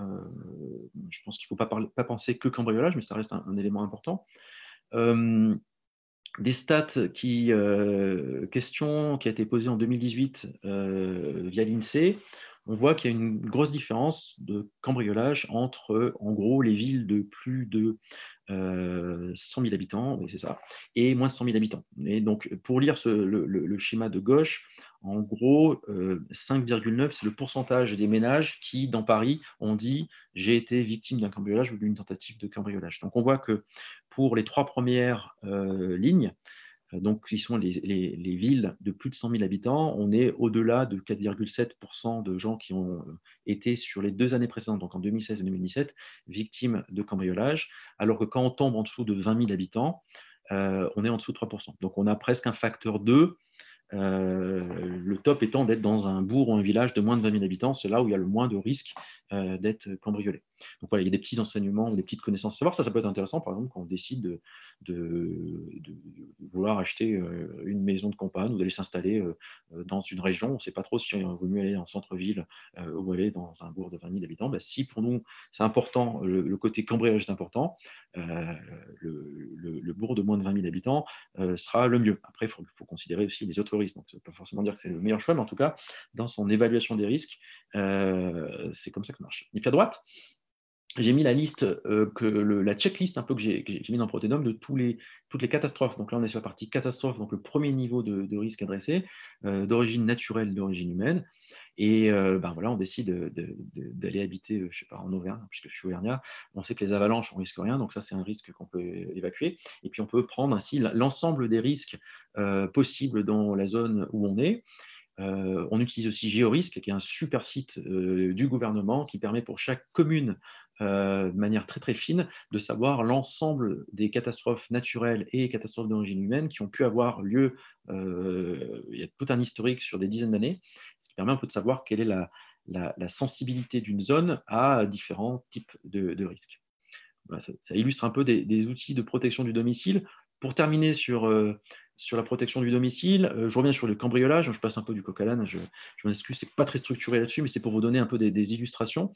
je pense qu'il ne faut pas, parler, pas penser que cambriolage, mais ça reste un, un élément important. Euh, des stats qui, euh, question qui a été posée en deux mille dix-huit euh, via l'INSEE, on voit qu'il y a une grosse différence de cambriolage entre, en gros, les villes de plus de euh, cent mille habitants, oui, c'est ça, et moins de cent mille habitants. Et donc, pour lire ce, le, le, le schéma de gauche, en gros, euh, cinq virgule neuf, c'est le pourcentage des ménages qui, dans Paris, ont dit « j'ai été victime d'un cambriolage ou d'une tentative de cambriolage ». Donc, on voit que pour les trois premières euh, lignes, donc qui sont les, les, les villes de plus de cent mille habitants, on est au-delà de quatre virgule sept pour cent de gens qui ont été sur les deux années précédentes, donc en deux mille seize et deux mille dix-sept, victimes de cambriolage, alors que quand on tombe en dessous de vingt mille habitants, euh, on est en dessous de trois pour cent. Donc on a presque un facteur deux. Euh, le top étant d'être dans un bourg ou un village de moins de vingt mille habitants, c'est là où il y a le moins de risques euh, d'être cambriolé. Donc voilà, il y a des petits enseignements ou des petites connaissances à savoir. Ça, ça peut être intéressant, par exemple, quand on décide de, de, de vouloir acheter euh, une maison de campagne ou d'aller s'installer euh, dans une région. On ne sait pas trop si on vaut mieux aller en centre-ville euh, ou aller dans un bourg de vingt mille habitants. Ben, si pour nous, c'est important, le, le côté cambriolage est important, euh, le, le, le bourg de moins de vingt mille habitants euh, sera le mieux. Après, il faut, faut considérer aussi les autres risques. Donc, ça ne veut pas forcément dire que c'est le meilleur choix, mais en tout cas, dans son évaluation des risques, euh, c'est comme ça que ça marche. Et puis à droite, j'ai mis la liste, euh, que le, la checklist un peu que j'ai mis dans Protedom de tous les, toutes les catastrophes. Donc là, on est sur la partie catastrophe, donc le premier niveau de, de risque adressé, euh, d'origine naturelle, d'origine humaine. Et euh, ben voilà, on décide d'aller habiter, je sais pas, en Auvergne, puisque je suis auvergnat. On sait que les avalanches, on risque rien, donc ça, c'est un risque qu'on peut évacuer. Et puis, on peut prendre ainsi l'ensemble des risques euh, possibles dans la zone où on est. Euh, on utilise aussi GeoRisque, qui est un super site euh, du gouvernement qui permet pour chaque commune, euh, de manière très très fine, de savoir l'ensemble des catastrophes naturelles et catastrophes d'origine humaine qui ont pu avoir lieu. Euh, il y a tout un historique sur des dizaines d'années, ce qui permet un peu de savoir quelle est la, la, la sensibilité d'une zone à différents types de, de risques. Voilà, ça, ça illustre un peu des, des outils de protection du domicile. Pour terminer sur, euh, sur la protection du domicile, euh, je reviens sur le cambriolage. Je passe un peu du coq à l'âne, je, je m'excuse, c'est pas très structuré là-dessus, mais c'est pour vous donner un peu des, des illustrations.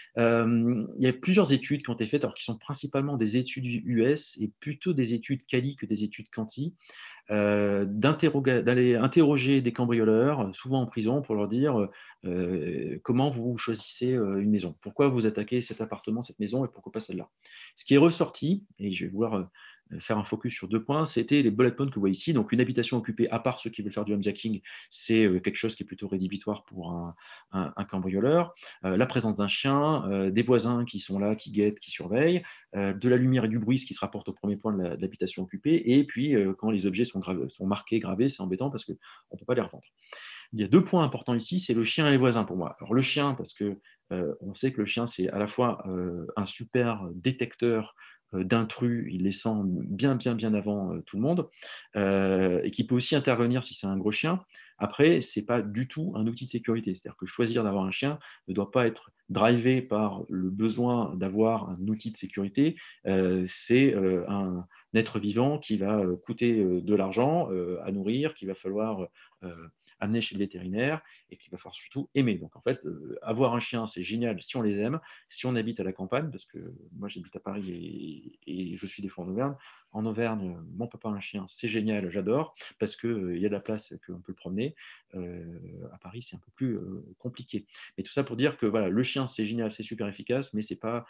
Euh, il y a plusieurs études qui ont été faites, alors qui sont principalement des études U S et plutôt des études quali que des études quanti, euh, d'aller interroger des cambrioleurs, souvent en prison, pour leur dire euh, comment vous choisissez une maison, pourquoi vous attaquez cet appartement, cette maison, et pourquoi pas celle-là. Ce qui est ressorti, et je vais vouloir euh, faire un focus sur deux points, c'était les bullet points que vous voyez ici. Donc, une habitation occupée, à part ceux qui veulent faire du homejacking, c'est euh, quelque chose qui est plutôt rédhibitoire pour un, un, un cambrioleur. Euh, la présence d'un chien, euh, des voisins qui sont là, qui guettent, qui surveillent, euh, de la lumière et du bruit, ce qui se rapporte au premier point de l'habitation occupée, et puis euh, quand les objets sont, grave, sont marqués, gravés, c'est embêtant parce qu'on ne peut pas les revendre. Il y a deux points importants ici, c'est le chien et les voisins pour moi. Alors le chien, parce que euh, on sait que le chien, c'est à la fois euh, un super détecteur d'intrus, il les sent bien, bien, bien avant tout le monde, euh, et qui peut aussi intervenir si c'est un gros chien. Après, ce n'est pas du tout un outil de sécurité. C'est-à-dire que choisir d'avoir un chien ne doit pas être drivé par le besoin d'avoir un outil de sécurité. Euh, c'est euh, un être vivant qui va coûter euh, de l'argent euh, à nourrir, qu'il va falloir euh, amener chez le vétérinaire et qu'il va falloir surtout aimer. Donc en fait, euh, avoir un chien, c'est génial si on les aime, si on habite à la campagne, parce que moi j'habite à Paris et, et je suis des fois en Auvergne. En Auvergne, mon papa a un chien, c'est génial, j'adore, parce qu'il euh, y a de la place, qu'on peut le promener. Euh, à Paris, c'est un peu plus euh, compliqué. Mais tout ça pour dire que voilà, le chien, c'est génial, c'est super efficace, mais ce n'est pas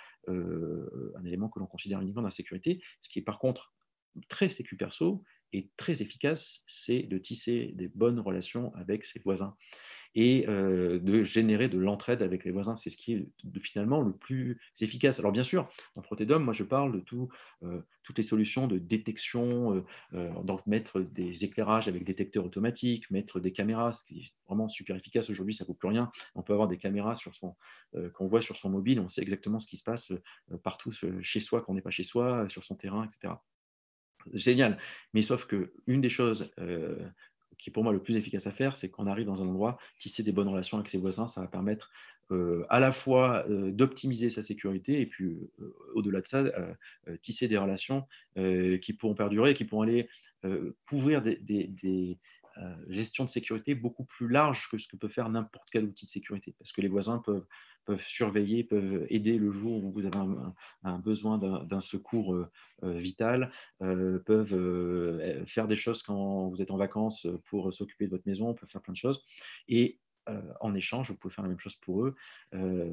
euh, un élément que l'on considère uniquement dans la sécurité. Ce qui est par contre très sécu perso et très efficace, c'est de tisser des bonnes relations avec ses voisins et euh, de générer de l'entraide avec les voisins. C'est ce qui est de, finalement le plus efficace. Alors bien sûr, dans Protedom, moi je parle de tout, euh, toutes les solutions de détection, euh, euh, donc mettre des éclairages avec détecteurs automatiques, mettre des caméras, ce qui est vraiment super efficace aujourd'hui, ça ne vaut plus rien. On peut avoir des caméras sur son, euh, qu'on voit sur son mobile, on sait exactement ce qui se passe euh, partout chez soi, quand on n'est pas chez soi, sur son terrain, et cetera. Génial. Mais sauf qu'une des choses euh, qui est pour moi le plus efficace à faire, c'est qu'on arrive dans un endroit, tisser des bonnes relations avec ses voisins, ça va permettre euh, à la fois euh, d'optimiser sa sécurité et puis euh, au-delà de ça, euh, euh, tisser des relations euh, qui pourront perdurer et qui pourront aller euh, couvrir des, des, des euh, gestions de sécurité beaucoup plus larges que ce que peut faire n'importe quel outil de sécurité. Parce que les voisins peuvent, peuvent surveiller, peuvent aider le jour où vous avez un, un, un besoin d'un secours euh, euh, vital, euh, peuvent euh, faire des choses quand vous êtes en vacances pour s'occuper de votre maison, peuvent faire plein de choses. Et euh, en échange, vous pouvez faire la même chose pour eux. Euh,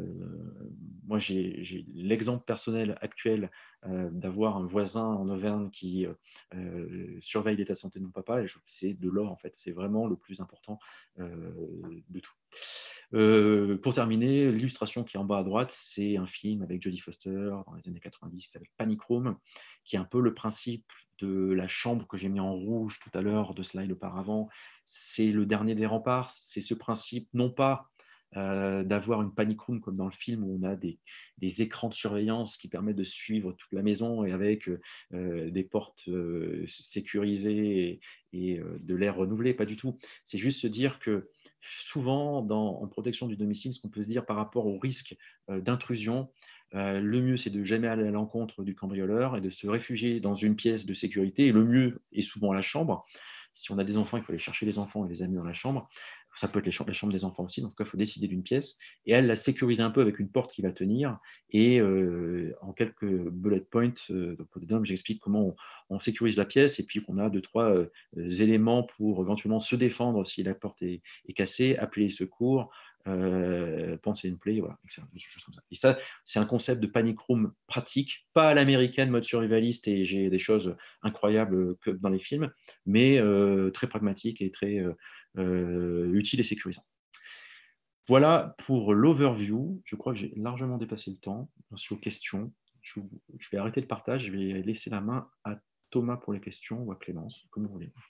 moi, j'ai l'exemple personnel actuel euh, d'avoir un voisin en Auvergne qui euh, surveille l'état de santé de mon papa. Et c'est de l'or, en fait. C'est vraiment le plus important euh, de tout. Euh, pour terminer, l'illustration qui est en bas à droite, c'est un film avec Jodie Foster dans les années quatre-vingt-dix qui s'appelle Panic Room, qui est un peu le principe de la chambre que j'ai mis en rouge tout à l'heure, de slide auparavant. C'est le dernier des remparts. C'est ce principe, non pas euh, d'avoir une panic room comme dans le film où on a des, des écrans de surveillance qui permettent de suivre toute la maison et avec euh, des portes euh, sécurisées et, et euh, de l'air renouvelé, pas du tout. C'est juste se dire que souvent, dans, en protection du domicile, ce qu'on peut se dire par rapport au risque euh, d'intrusion, euh, le mieux, c'est de jamais aller à l'encontre du cambrioleur et de se réfugier dans une pièce de sécurité. Et le mieux est souvent la chambre. Si on a des enfants, il faut aller chercher les enfants et les amener dans la chambre. Ça peut être les chambres, la chambre des enfants aussi. Donc, il faut décider d'une pièce. Et elle la sécuriser un peu avec une porte qui va tenir. Et euh, en quelques bullet points, euh, j'explique comment on, on, sécurise la pièce et puis qu'on a deux, trois euh, éléments pour éventuellement se défendre si la porte est, est cassée, appeler les secours, euh, penser une plaie, voilà, et cetera. Et ça, c'est un concept de panic room pratique, pas à l'américaine, mode survivaliste, et j'ai des choses incroyables que dans les films, mais euh, très pragmatique et très euh, euh, utile et sécurisant. Voilà pour l'overview. Je crois que j'ai largement dépassé le temps. J'en suis aux questions. Je, je vais arrêter le partage. Je vais laisser la main à Thomas pour les questions ou à Clémence, comme vous voulez.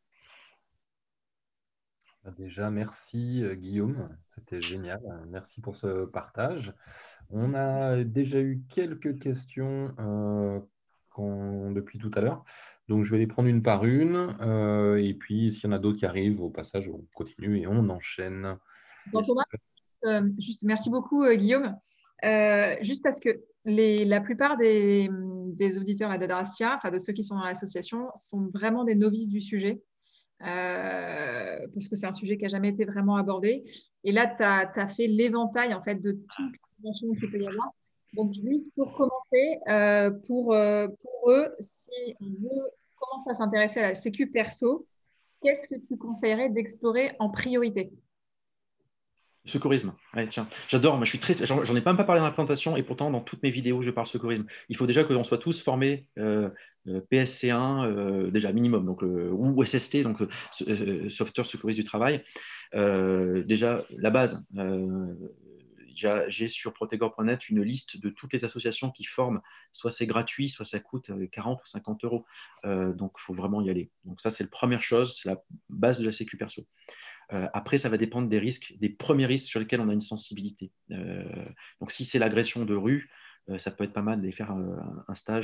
Déjà, merci Guillaume, c'était génial. Merci pour ce partage. On a déjà eu quelques questions euh, quand, depuis tout à l'heure, donc je vais les prendre une par une. Euh, et puis, s'il y en a d'autres qui arrivent, au passage, on continue et on enchaîne. Bon, Thomas, euh, juste, merci beaucoup euh, Guillaume. Euh, juste parce que les, la plupart des, des auditeurs à Dadarastia, enfin de ceux qui sont dans l'association, sont vraiment des novices du sujet. Euh, parce que c'est un sujet qui n'a jamais été vraiment abordé. Et là, tu as fait l'éventail en fait, de toutes les dimensions qu'il peut y avoir. Donc, juste pour commencer, euh, pour, euh, pour eux, si on veut commencer à s'intéresser à la sécu perso, qu'est-ce que tu conseillerais d'explorer en priorité? Secourisme. Ouais, tiens, j'adore. Moi, je suis très. J'en ai même pas parlé dans la présentation et pourtant, dans toutes mes vidéos, je parle secourisme. Il faut déjà que l'on soit tous formés euh, euh, P S C un, euh, déjà minimum, donc, euh, ou S S T, donc euh, Sauveteur Secouriste du Travail. Euh, déjà, la base. Euh, j'ai sur protegor point net une liste de toutes les associations qui forment, soit c'est gratuit, soit ça coûte quarante ou cinquante euros. Euh, donc, il faut vraiment y aller. Donc, ça, c'est la première chose, c'est la base de la sécu perso. Euh, après, ça va dépendre des risques, des premiers risques sur lesquels on a une sensibilité. Euh, donc, si c'est l'agression de rue, euh, ça peut être pas mal d'aller faire un, un stage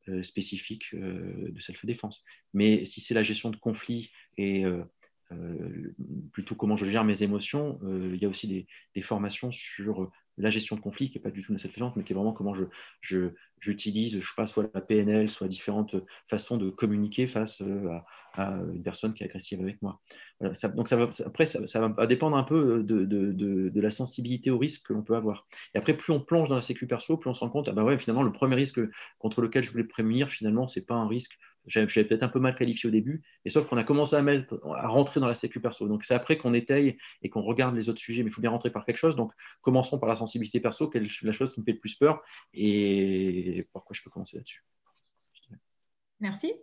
euh, spécifique euh, de self-défense. Mais si c'est la gestion de conflits et euh, euh, plutôt comment je gère mes émotions, euh, il y a aussi des, des formations sur la gestion de conflits qui n'est pas du tout une self-défense, mais qui est vraiment comment je, je, j'utilise, je sais pas, soit la P N L, soit différentes façons de communiquer face à, à une personne qui est agressive avec moi. Voilà, ça, donc ça va, après, ça, ça, va dépendre un peu de, de, de, de la sensibilité au risque que l'on peut avoir. Et après, plus on plonge dans la sécu perso, plus on se rend compte, ah bah ouais, finalement, le premier risque contre lequel je voulais prévenir, finalement, c'est pas un risque. J'avais, j'avais peut-être un peu mal qualifié au début, et sauf qu'on a commencé à, mettre, à rentrer dans la sécu perso. Donc c'est après qu'on étaye et qu'on regarde les autres sujets, mais il faut bien rentrer par quelque chose. Donc commençons par la sensibilité perso, quelle est la chose qui me fait le plus peur, et pourquoi je peux commencer là-dessus. Merci.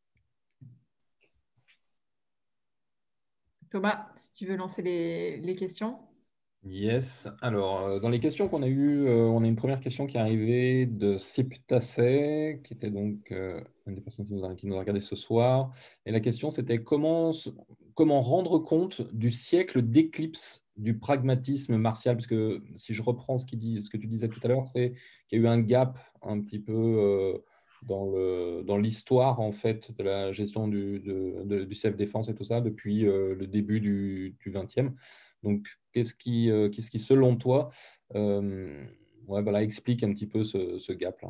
Thomas, si tu veux lancer les, les questions. Yes. Alors, euh, dans les questions qu'on a eues, euh, on a une première question qui est arrivée de Siptacé, qui était donc euh, une des personnes qui nous a, qui nous a regardé ce soir. Et la question, c'était comment, comment rendre compte du siècle d'éclipse du pragmatisme martial? Parce que si je reprends ce, dit, ce que tu disais tout à l'heure, c'est qu'il y a eu un gap un petit peu euh, dans le, dans l'histoire en fait de la gestion du, de, de, du self-défense et tout ça depuis euh, le début du, du vingtième. Donc, qu'est-ce qui, euh, qu'est-ce qui, selon toi, euh, ouais, voilà, explique un petit peu ce, ce gap-là?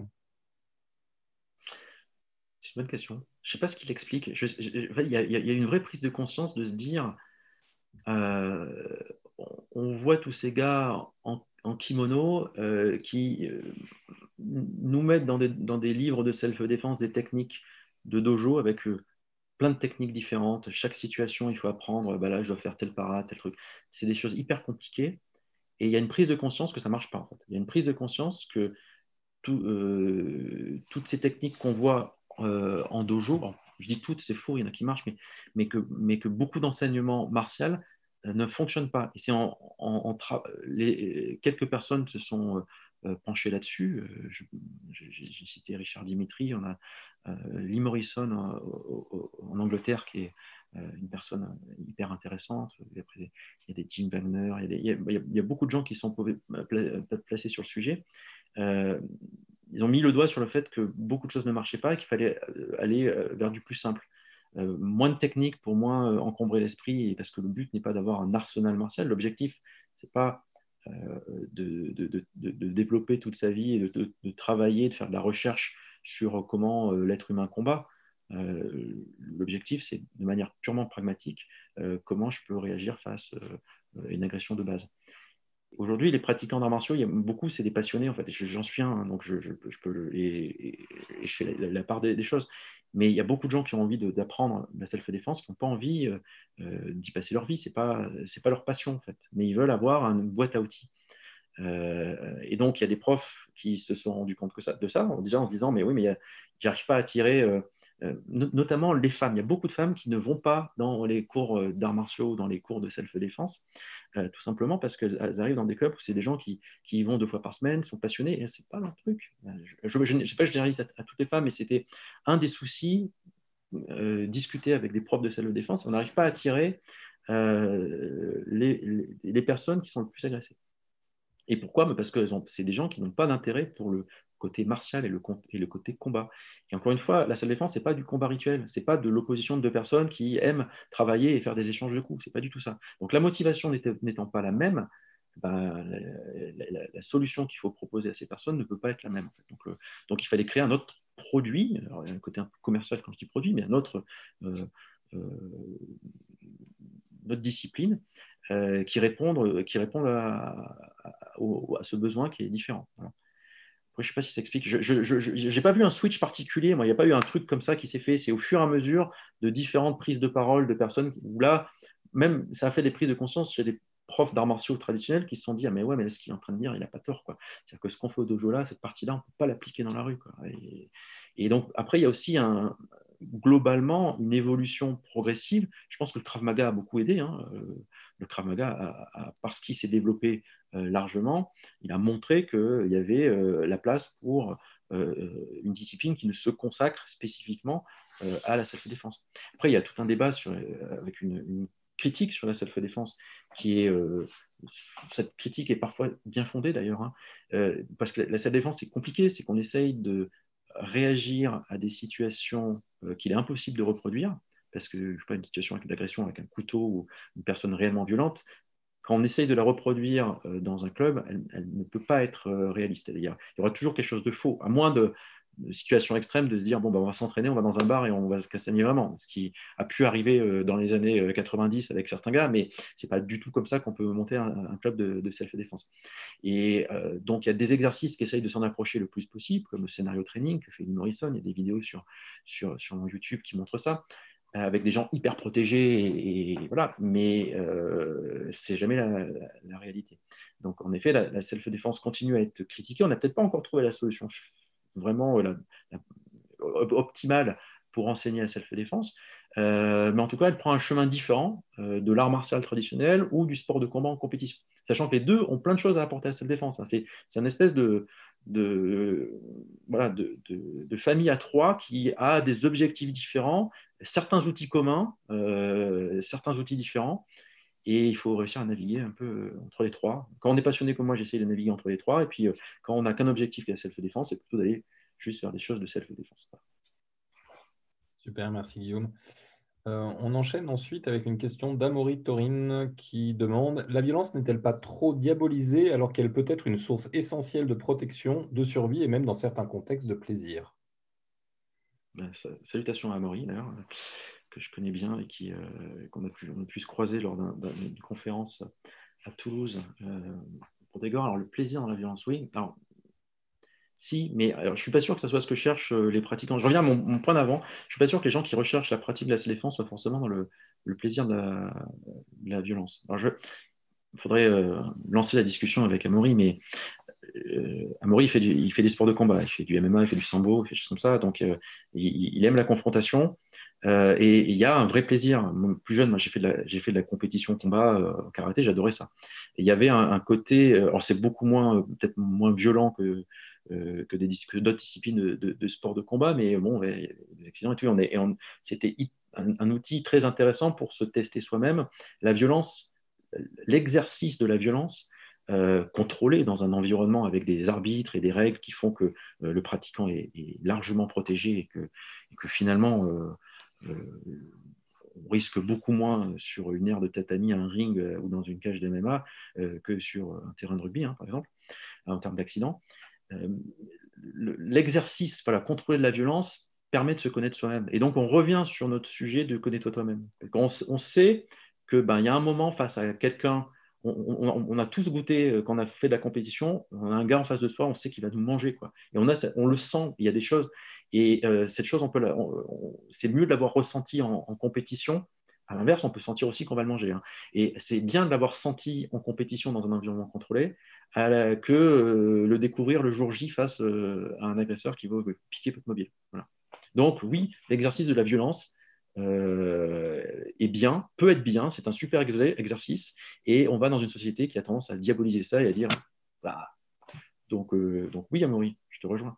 C'est une bonne question. Je ne sais pas ce qu'il explique. Je, je, il, y a, il y a une vraie prise de conscience de se dire, euh, on, on voit tous ces gars en, en kimono euh, qui euh, nous mettent dans des, dans des livres de self-défense des techniques de dojo avec euh, plein de techniques différentes. Chaque situation, il faut apprendre. Bah là, je dois faire tel para, tel truc. C'est des choses hyper compliquées. Et il y a une prise de conscience que ça ne marche pas, en fait. Il y a une prise de conscience que tout, euh, toutes ces techniques qu'on voit euh, en dojo, bon, je dis toutes, c'est faux, il y en a qui marchent, mais, mais, que, mais que beaucoup d'enseignements martiaux euh, ne fonctionnent pas. Et c'est en, en, en tra- les, quelques personnes se sont euh, penchées là-dessus. Euh, je, j'ai cité Richard Dimitri, on a euh, Lee Morrison en, en Angleterre qui est euh, une personne hyper intéressante. Après, il y a des Jim Wagner, il y a, des, il, y a, il y a beaucoup de gens qui sont placés sur le sujet. Euh, ils ont mis le doigt sur le fait que beaucoup de choses ne marchaient pas et qu'il fallait aller vers du plus simple. Euh, moins de technique pour moins encombrer l'esprit, parce que le but n'est pas d'avoir un arsenal martial. L'objectif, c'est pas euh, de, de, de, de, développer toute sa vie et de, de, de travailler, de faire de la recherche sur comment euh, l'être humain combat. Euh, L'objectif, c'est de manière purement pragmatique, euh, comment je peux réagir face euh, à une agression de base. Aujourd'hui, les pratiquants d'arts martiaux, il y a beaucoup, c'est des passionnés, en fait. J'en suis un, hein, donc je, je, je peux et, et, et je fais la, la part des, des choses. Mais il y a beaucoup de gens qui ont envie d'apprendre la self-défense, qui n'ont pas envie euh, d'y passer leur vie. Ce n'est pas, c'est pas leur passion, en fait. Mais ils veulent avoir une boîte à outils. Euh, et donc, il y a des profs qui se sont rendus compte que ça, de ça, en disant, en disant mais oui, mais j'arrive pas à attirer, euh, euh, notamment les femmes. Il y a beaucoup de femmes qui ne vont pas dans les cours d'arts martiaux, dans les cours de self-défense, euh, tout simplement parce qu'elles arrivent dans des clubs où c'est des gens qui, qui y vont deux fois par semaine, sont passionnés, et c'est pas leur truc. Je ne sais pas, je généralise à, à toutes les femmes, mais c'était un des soucis, euh, discuter avec des profs de self-défense, on n'arrive pas à attirer euh, les, les, les personnes qui sont le plus agressées. Et pourquoi? Parce que c'est des gens qui n'ont pas d'intérêt pour le côté martial et le, et le côté combat. Et encore une fois, la self-défense, ce n'est pas du combat rituel, ce n'est pas de l'opposition de deux personnes qui aiment travailler et faire des échanges de coups, ce n'est pas du tout ça. Donc la motivation n'étant pas la même, ben, la, la, la, la, solution qu'il faut proposer à ces personnes ne peut pas être la même. En fait. Donc, le, donc il fallait créer un autre produit, alors il y a un côté un peu commercial quand je dis produit, mais un autre, euh, euh, notre discipline euh, qui répondent, qui répondent à, à, à, ce besoin qui est différent. Voilà. Après, je ne sais pas si ça explique. Je n'ai pas vu un switch particulier. Moi, il n'y a pas eu un truc comme ça qui s'est fait. C'est au fur et à mesure de différentes prises de parole de personnes où là, même, ça a fait des prises de conscience chez des profs d'arts martiaux traditionnels qui se sont dit ah mais ouais mais ce qu'il est en train de dire il n'a pas tort quoi. C'est-à-dire que ce qu'on fait au dojo là, cette partie-là, on ne peut pas l'appliquer dans la rue quoi. Et, et donc après il y a aussi un, globalement une évolution progressive. Je pense que le Krav Maga a beaucoup aidé. Hein. Le Krav Maga, a, a, parce qu'il s'est développé euh, largement, il a montré qu'il y avait euh, la place pour euh, une discipline qui ne se consacre spécifiquement euh, à la self-défense. Après, il y a tout un débat sur, euh, avec une, une critique sur la self-défense qui est euh, cette critique est parfois bien fondée d'ailleurs hein, euh, parce que la self-défense c'est compliqué, c'est qu'on essaye de réagir à des situations euh, qu'il est impossible de reproduire, parce que je sais pas, une situation d'agression avec un couteau ou une personne réellement violente, quand on essaye de la reproduire euh, dans un club, elle, elle ne peut pas être euh, réaliste. Il y, a, il y aura toujours quelque chose de faux, à moins de, de situations extrêmes, de se dire bon, bah, on va s'entraîner, on va dans un bar et on va se castagner vraiment, ce qui a pu arriver euh, dans les années quatre-vingt-dix avec certains gars, mais ce n'est pas du tout comme ça qu'on peut monter un, un club de, de self-défense. Et euh, donc, il y a des exercices qui essayent de s'en approcher le plus possible, comme le scénario training que fait Lee Morrison. Il y a des vidéos sur, sur, sur YouTube qui montrent ça, avec des gens hyper protégés, et, et voilà, mais euh, c'est jamais la, la, la réalité. Donc, en effet, la, la self-défense continue à être critiquée. On n'a peut-être pas encore trouvé la solution vraiment la, la, optimale pour enseigner la self-défense, euh, mais en tout cas, elle prend un chemin différent euh, de l'art martial traditionnel ou du sport de combat en compétition, sachant que les deux ont plein de choses à apporter à la self-défense. Hein. C'est, c'est une espèce de, de, voilà, de, de, de famille à trois qui a des objectifs différents, certains outils communs, euh, certains outils différents, et il faut réussir à naviguer un peu entre les trois. Quand on est passionné comme moi, j'essaye de naviguer entre les trois, et puis euh, quand on n'a qu'un objectif qui est la self-défense, c'est plutôt d'aller juste faire des choses de self-défense. Super, merci Guillaume. Euh, on enchaîne ensuite avec une question d'Amaury Taurine qui demande: la violence n'est-elle pas trop diabolisée alors qu'elle peut être une source essentielle de protection, de survie et même dans certains contextes de plaisir? Ben, ça, salutations à Amaury, d'ailleurs, que je connais bien et qui, euh, qu'on a pu, on a pu se croiser lors d'un, d'une conférence à Toulouse euh, pour Dégor. Alors, le plaisir dans la violence, oui. Alors, si, mais alors, je ne suis pas sûr que ce soit ce que cherchent euh, les pratiquants. Je reviens à mon, mon point d'avant. Je ne suis pas sûr que les gens qui recherchent la pratique de la self-défense soient forcément dans le, le plaisir de la, de la violence. Alors, je, il faudrait euh, lancer la discussion avec Amaury, mais euh, Amaury, il fait, du, il fait des sports de combat, il fait du M M A, il fait du sambo, il fait des choses comme ça, donc euh, il, il aime la confrontation, euh, et il y a un vrai plaisir. Plus jeune, moi, j'ai fait de la, j'ai fait de la compétition combat euh, au karaté, j'adorais ça. Et il y avait un, un côté, alors c'est beaucoup moins, peut-être moins violent que, euh, que, des, que d'autres disciplines de, de, de sport de combat, mais bon, il y a des accidents et tout, on est, et on, c'était un, un outil très intéressant pour se tester soi-même. La violence, l'exercice de la violence, Euh, contrôlé dans un environnement avec des arbitres et des règles qui font que euh, le pratiquant est, est, largement protégé et que, et que finalement euh, euh, on risque beaucoup moins sur une aire de tatami, un ring euh, ou dans une cage de M M A euh, que sur un terrain de rugby, hein, par exemple, en termes d'accident. Euh, l'exercice, voilà, contrôler de la violence permet de se connaître soi-même. Et donc on revient sur notre sujet de connais-toi toi-même. On, on sait que ben, y a un moment face à quelqu'un. On, on, on, a tous goûté, quand on a fait de la compétition, on a un gars en face de soi, on sait qu'il va nous manger, quoi. Et on, a, on le sent, il y a des choses. Et euh, cette chose, on peut la, on, on, c'est mieux de l'avoir ressenti en, en compétition. À l'inverse, on peut sentir aussi qu'on va le manger. Hein. Et c'est bien de l'avoir senti en compétition dans un environnement contrôlé la, que euh, le découvrir le jour J face euh, à un agresseur qui va piquer votre mobile. Voilà. Donc oui, l'exercice de la violence euh, est bien, peut être bien, c'est un super exercice, et on va dans une société qui a tendance à diaboliser ça et à dire bah, donc, euh, donc oui, Amaury, je te rejoins.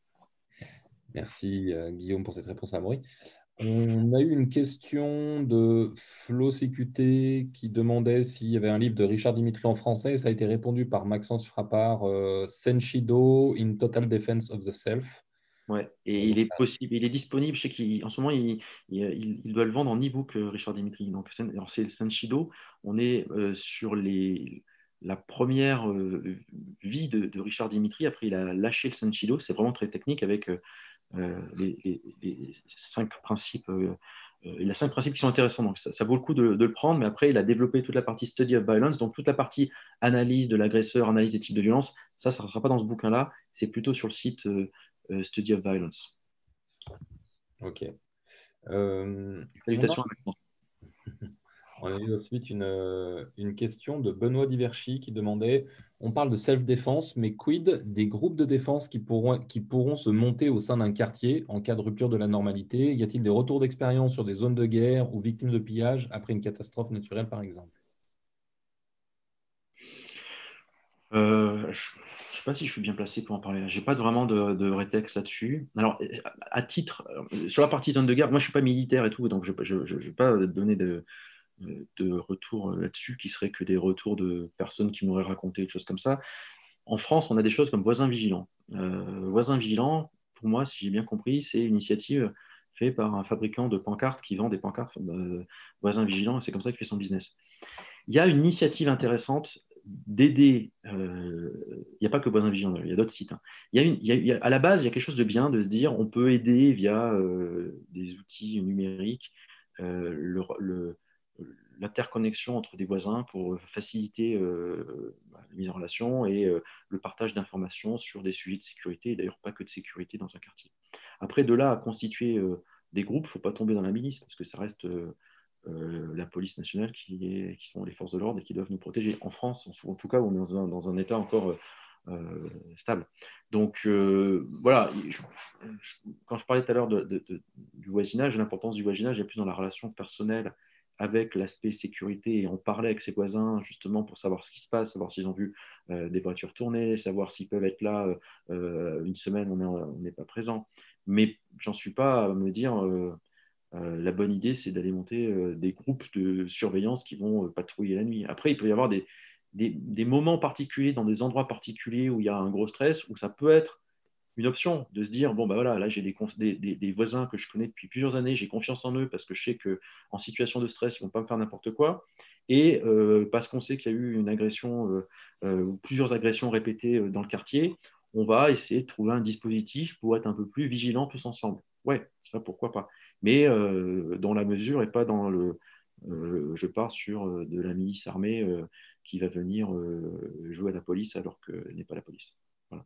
Merci euh, Guillaume pour cette réponse à Amaury. On a eu une question de Flo C Q T qui demandait s'il y avait un livre de Richard Dimitri en français. Ça a été répondu par Maxence Frappard, euh, Senshido in Total Defense of the Self. Ouais, et il est possible, il est disponible. Je sais qu'en ce moment, il, il, il, doit le vendre en e-book, Richard Dimitri. Donc, alors c'est Senshido. On est euh, sur les, la première euh, vie de, de Richard Dimitri. Après, il a lâché le Senshido. C'est vraiment très technique avec euh, les, les, les cinq principes. Euh, il a cinq principes qui sont intéressants. Donc, ça, ça vaut le coup de, de le prendre. Mais après, il a développé toute la partie Study of Violence. Donc, toute la partie analyse de l'agresseur, analyse des types de violence. Ça, ça ne sera pas dans ce bouquin-là. C'est plutôt sur le site euh, Uh, Study of Violence. Ok. Euh, Salutations on, a... on a eu ensuite une, une question de Benoît Diverchy qui demandait: on parle de self-défense, mais quid des groupes de défense qui pourront, qui pourront se monter au sein d'un quartier en cas de rupture de la normalité? Y a-t-il des retours d'expérience sur des zones de guerre ou victimes de pillage après une catastrophe naturelle, par exemple? euh, Je ne sais pas si je suis bien placé pour en parler. Je n'ai pas vraiment de, de rétex là-dessus. Alors, à titre, sur la partie zone de guerre, moi, je ne suis pas militaire et tout, donc je ne vais pas donner de, de retours là-dessus qui seraient que des retours de personnes qui m'auraient raconté des choses comme ça. En France, on a des choses comme voisins vigilants. Euh, voisins vigilants, pour moi, si j'ai bien compris, c'est une initiative faite par un fabricant de pancartes qui vend des pancartes euh, voisins vigilants, et c'est comme ça qu'il fait son business. Il y a une initiative intéressante d'aider, euh, il n'y a pas que voisins vigilants, il y a d'autres sites. Hein. Il y a une, il y a, il y a, à la base, il y a quelque chose de bien de se dire on peut aider via euh, des outils numériques euh, le, le, l'interconnexion entre des voisins pour faciliter euh, la mise en relation et euh, le partage d'informations sur des sujets de sécurité, et d'ailleurs pas que de sécurité dans un quartier. Après, de là à constituer euh, des groupes, il ne faut pas tomber dans la milice, parce que ça reste euh, euh, la police nationale qui, est, qui sont les forces de l'ordre et qui doivent nous protéger. En France, en tout cas, on est dans un, dans un état encore euh, euh, stable. Donc euh, voilà, je, je, quand je parlais tout à l'heure de, de, de, du voisinage, l'importance du voisinage est plus dans la relation personnelle avec l'aspect sécurité, et on parlait avec ses voisins justement pour savoir ce qui se passe, savoir s'ils ont vu euh, des voitures tourner, savoir s'ils peuvent être là euh, une semaine, on n'est pas présent. Mais j'en suis pas à me dire euh, euh, la bonne idée, c'est d'aller monter euh, des groupes de surveillance qui vont euh, patrouiller la nuit. Après, il peut y avoir des, des, des moments particuliers, dans des endroits particuliers où il y a un gros stress, où ça peut être une option de se dire bon bah voilà, là j'ai des, des, des, des voisins que je connais depuis plusieurs années, j'ai confiance en eux parce que je sais qu'en situation de stress ils vont pas me faire n'importe quoi, et euh, parce qu'on sait qu'il y a eu une agression euh, euh, ou plusieurs agressions répétées euh, dans le quartier, on va essayer de trouver un dispositif pour être un peu plus vigilants tous ensemble. Ouais, ça pourquoi pas, mais euh, dans la mesure et pas dans le euh, je pars sur euh, de la milice armée euh, qui va venir euh, jouer à la police alors qu'elle n'est pas la police. Voilà.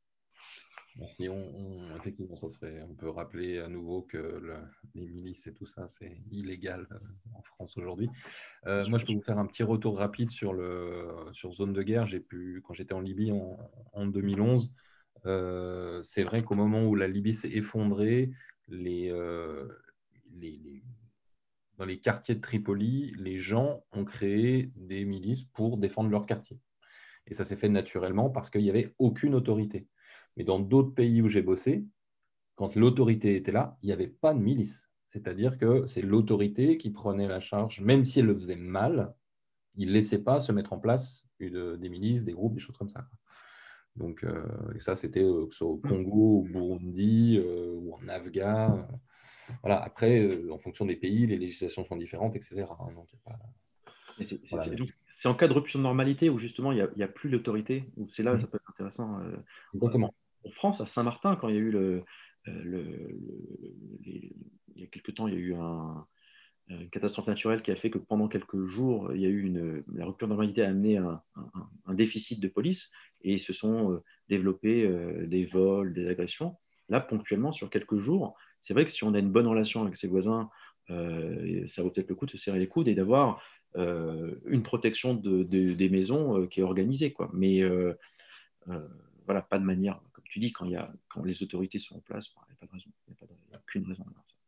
Merci. On, on, effectivement, ça serait, on peut rappeler à nouveau que le, les milices et tout ça, c'est illégal euh, en France aujourd'hui. Euh, moi, je peux vous faire un petit retour rapide sur, le, sur zone de guerre. J'ai pu, quand j'étais en Libye en, en deux mille onze, euh, c'est vrai qu'au moment où la Libye s'est effondrée, les, euh, les, les, dans les quartiers de Tripoli, les gens ont créé des milices pour défendre leur quartier. Et ça s'est fait naturellement parce qu'il n'y avait aucune autorité. Mais dans d'autres pays où j'ai bossé, quand l'autorité était là, il n'y avait pas de milice. C'est-à-dire que c'est l'autorité qui prenait la charge, même si elle le faisait mal, il ne laissait pas se mettre en place une, des milices, des groupes, des choses comme ça. Donc, euh, et ça, c'était euh, que ce soit au Congo, au Burundi euh, ou en Afghan. Euh, voilà. Après, euh, en fonction des pays, les législations sont différentes, et cetera. Donc, il n'y a pas... C'est voilà. en cas de rupture de normalité où justement il n'y a, a plus l'autorité, où c'est là où ça peut être intéressant. Euh, Exactement. En France, à Saint-Martin, quand il y a eu le, le, le les, il y a quelques temps, il y a eu un, une catastrophe naturelle qui a fait que pendant quelques jours, il y a eu une, la rupture de normalité a amené un, un, un déficit de police et se sont euh, développés euh, des vols, des agressions. Là, ponctuellement, sur quelques jours, c'est vrai que si on a une bonne relation avec ses voisins, euh, ça vaut peut-être le coup de se serrer les coudes et d'avoir euh, une protection de, de, des maisons euh, qui est organisée, quoi. Mais euh, euh, voilà, pas de manière, comme tu dis, quand, il y a, quand les autorités sont en place, il n'y a pas de raison, il n'y a, a aucune raison d'avoir ça.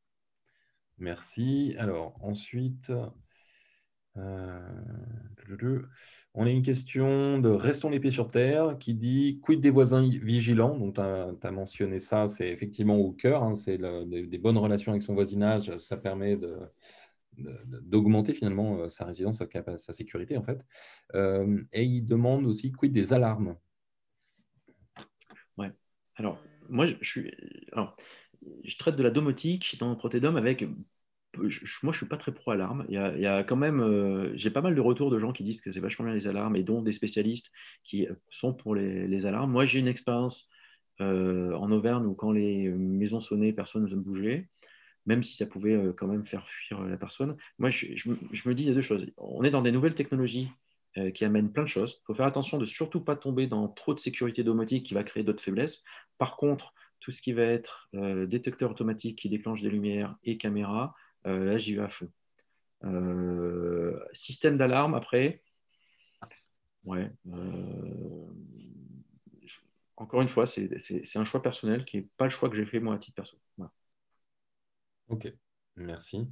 Merci. Alors, ensuite, euh, on a une question de Restons les pieds sur terre qui dit quid des voisins vigilants. Donc, tu as mentionné ça, c'est effectivement au cœur, hein, c'est le, des, des bonnes relations avec son voisinage, ça permet de, d'augmenter finalement sa résilience, sa, sa sécurité en fait. Euh, et il demande aussi quid des alarmes. Ouais. Alors, moi, je, je suis, alors, je traite de la domotique dans Protedom avec. Je, moi, je suis pas très pro alarme. Il y a, il y a quand même, euh, j'ai pas mal de retours de gens qui disent que c'est vachement bien les alarmes, et dont des spécialistes qui sont pour les, les alarmes. Moi, j'ai une expérience euh, en Auvergne où quand les maisons sonnaient, personne ne bougeait, même si ça pouvait euh, quand même faire fuir la personne. Moi, je, je, je me dis il y a deux choses. On est dans des nouvelles technologies euh, qui amènent plein de choses. Il faut faire attention de surtout pas tomber dans trop de sécurité domotique qui va créer d'autres faiblesses. Par contre, tout ce qui va être euh, détecteur automatique qui déclenche des lumières et caméra, euh, là, j'y vais à fond. Euh, système d'alarme, après, ouais. Euh, je, encore une fois, c'est un choix personnel qui n'est pas le choix que j'ai fait moi à titre perso. Voilà. Ok, merci.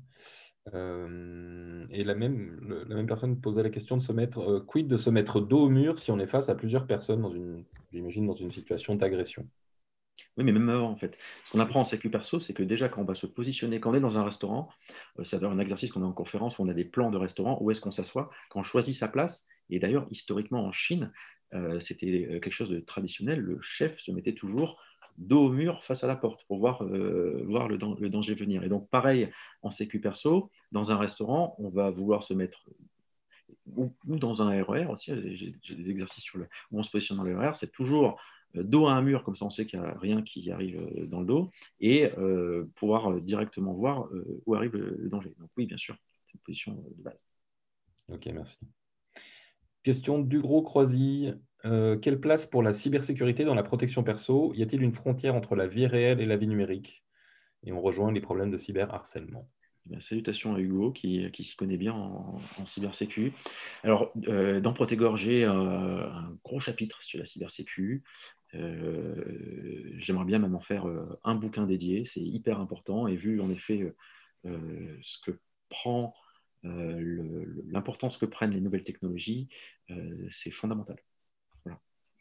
Euh, et la même, le, la même personne posait la question de se mettre, euh, quid de se mettre dos au mur si on est face à plusieurs personnes dans une, j'imagine, dans une situation d'agression. Oui, mais même avant, en fait. Ce qu'on apprend en sécu perso, c'est que déjà, quand on va se positionner, quand on est dans un restaurant, euh, c'est un exercice qu'on a en conférence, où on a des plans de restaurant, où est-ce qu'on s'assoit, quand on choisit sa place. Et d'ailleurs, historiquement, en Chine, euh, c'était quelque chose de traditionnel. Le chef se mettait toujours dos au mur face à la porte pour voir, euh, voir le, le danger venir. Et donc, pareil, en sécu perso, dans un restaurant, on va vouloir se mettre, ou, ou dans un R E R aussi, j'ai des exercices sur le, où on se positionne dans le R E R, c'est toujours dos à un mur, comme ça on sait qu'il n'y a rien qui arrive dans le dos, et euh, pouvoir directement voir euh, où arrive le, le danger. Donc oui, bien sûr, c'est une position de base. Ok, merci. Question d'Hugo Croisy. Euh, quelle place pour la cybersécurité dans la protection perso? Y a-t-il une frontière entre la vie réelle et la vie numérique? Et on rejoint les problèmes de cyberharcèlement. Bien, salutations à Hugo qui, qui s'y connaît bien en, en cybersécu. Alors, euh, dans Protégor, j'ai euh, un gros chapitre sur la cybersécu. Euh, J'aimerais bien même en faire euh, un bouquin dédié. C'est hyper important. Et vu en effet euh, ce que prend, euh, l'importance que prennent les nouvelles technologies, euh, c'est fondamental. Voilà.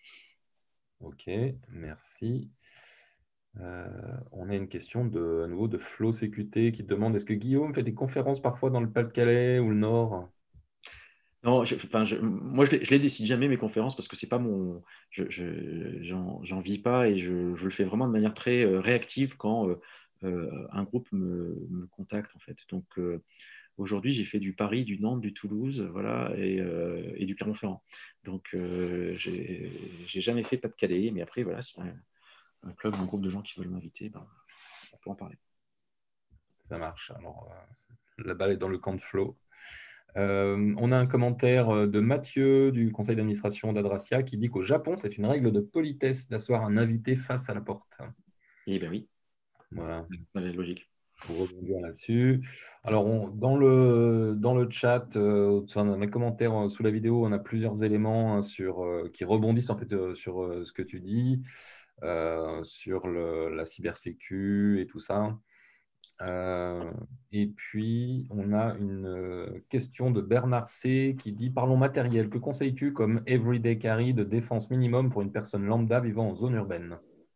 Ok, merci. Euh, on a une question de, à nouveau de Flo C Q T qui demande est-ce que Guillaume fait des conférences parfois dans le Pas-de-Calais ou le Nord? Non, je, enfin, je, moi je ne les décide jamais mes conférences parce que c'est pas mon, je, j'en, j'en vis pas et je, je, le fais vraiment de manière très euh, réactive quand euh, euh, un groupe me, me, contacte en fait. Donc euh, aujourd'hui j'ai fait du Paris, du Nantes, du Toulouse, voilà, et, euh, et du Clermont-Ferrand. Donc euh, j'ai jamais fait Pas-de-Calais, mais après voilà, si un, un club, un groupe de gens qui veulent m'inviter, ben, on peut en parler. Ça marche. Alors euh, la balle est dans le camp de Flo. Euh, on a un commentaire de Mathieu du conseil d'administration d'Adracia qui dit qu'au Japon, c'est une règle de politesse d'asseoir un invité face à la porte. Eh bien oui, voilà. C'est logique. Pour rebondir là-dessus. Alors, on, dans, le, dans le chat, euh, dans les commentaires euh, sous la vidéo, on a plusieurs éléments hein, sur, euh, qui rebondissent en fait, euh, sur euh, ce que tu dis, euh, sur le, la cybersécu et tout ça. Euh, et puis, on a une euh, question de Bernard C qui dit « Parlons matériel. Que conseilles-tu comme everyday carry de défense minimum pour une personne lambda vivant en zone urbaine ?»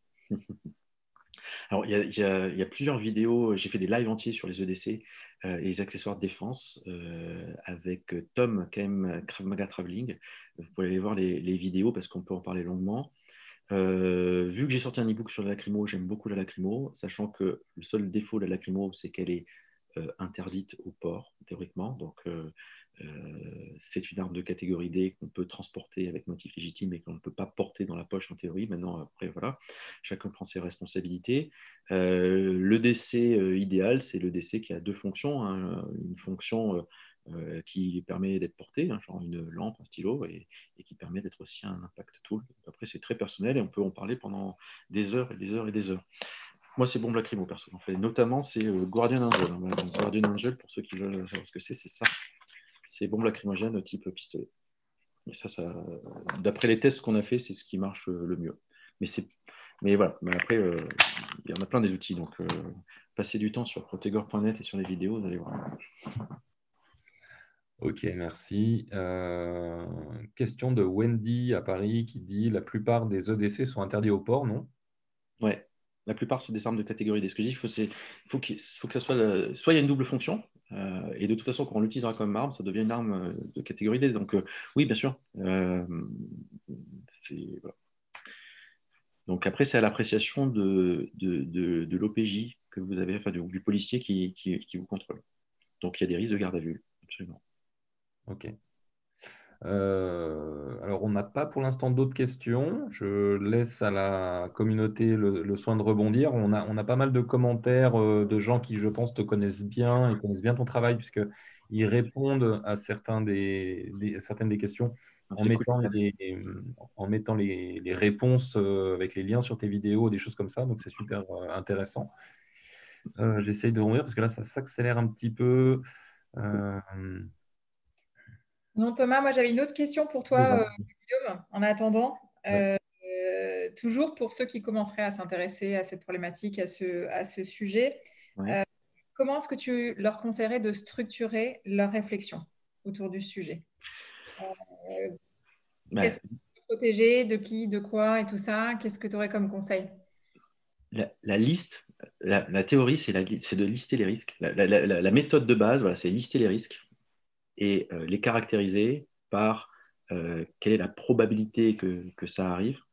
Alors, il y, a, il, y a, il y a plusieurs vidéos. J'ai fait des lives entiers sur les E D C euh, et les accessoires de défense euh, avec Tom, K M Krav Maga Traveling. Vous pouvez aller voir les, les vidéos parce qu'on peut en parler longuement. Euh, vu que j'ai sorti un e-book sur la lacrymo, j'aime beaucoup la lacrymo, sachant que le seul défaut de la lacrymo, c'est qu'elle est euh, interdite au port, théoriquement. Donc, euh, euh, c'est une arme de catégorie D qu'on peut transporter avec motif légitime et qu'on ne peut pas porter dans la poche en théorie. Maintenant, après, voilà, chacun prend ses responsabilités. Euh, le décès euh, idéal, c'est le décès qui a deux fonctions. Hein. Une fonction euh, euh, qui permet d'être porté, hein, genre une lampe, un stylo, et, et qui permet d'être aussi un impact tool. Après, c'est très personnel et on peut en parler pendant des heures et des heures et des heures. Moi, c'est bombe lacrymo, perso. En fait. Notamment, c'est euh, Guardian Angel. Hein. Donc, Guardian Angel, pour ceux qui veulent savoir ce que c'est, c'est ça. C'est bombe lacrymogène type pistolet. Et ça, ça d'après les tests qu'on a fait, c'est ce qui marche le mieux. Mais, mais voilà, mais après, euh, il y en a plein des outils. Donc, euh, passez du temps sur protégor point net et sur les vidéos, vous allez voir. Ok, merci. Euh, question de Wendy à Paris qui dit « La plupart des E D C sont interdits au port, non ?» Ouais, la plupart, c'est des armes de catégorie D. Ce que je dis, il faut, faut, qu'il faut que ça soit… La... Soit il y a une double fonction, euh, et de toute façon, quand on l'utilisera comme arme, ça devient une arme de catégorie D. Donc, euh, oui, bien sûr. Euh, voilà. Donc, après, c'est à l'appréciation de, de, de, de l'O P J que vous avez, enfin, du, du policier qui, qui, qui vous contrôle. Donc, il y a des risques de garde à vue, absolument. Ok. Euh, alors, on n'a pas pour l'instant d'autres questions. Je laisse à la communauté le, le soin de rebondir. On a, on a pas mal de commentaires euh, de gens qui, je pense, te connaissent bien et connaissent bien ton travail, puisqu'ils répondent à certains des, des, certaines des questions en mettant, cool. les, en mettant les, les réponses euh, avec les liens sur tes vidéos, des choses comme ça. Donc, c'est super euh, intéressant. Euh, J'essaye de revenir parce que là, ça s'accélère un petit peu. Euh, Non, Thomas, moi j'avais une autre question pour toi, euh, Guillaume, en attendant. Ouais. Euh, toujours pour ceux qui commenceraient à s'intéresser à cette problématique, à ce, à ce sujet, ouais. euh, comment est-ce que tu leur conseillerais de structurer leur réflexion autour du sujet euh, ouais. Qu'est-ce que tu peux protéger, de qui, de quoi et tout ça? Qu'est-ce que tu aurais comme conseil? La, la liste, la, la théorie, c'est de lister les risques. La, la, la, la méthode de base, voilà, c'est lister les risques et euh, les caractériser par euh, quelle est la probabilité que, que ça arrive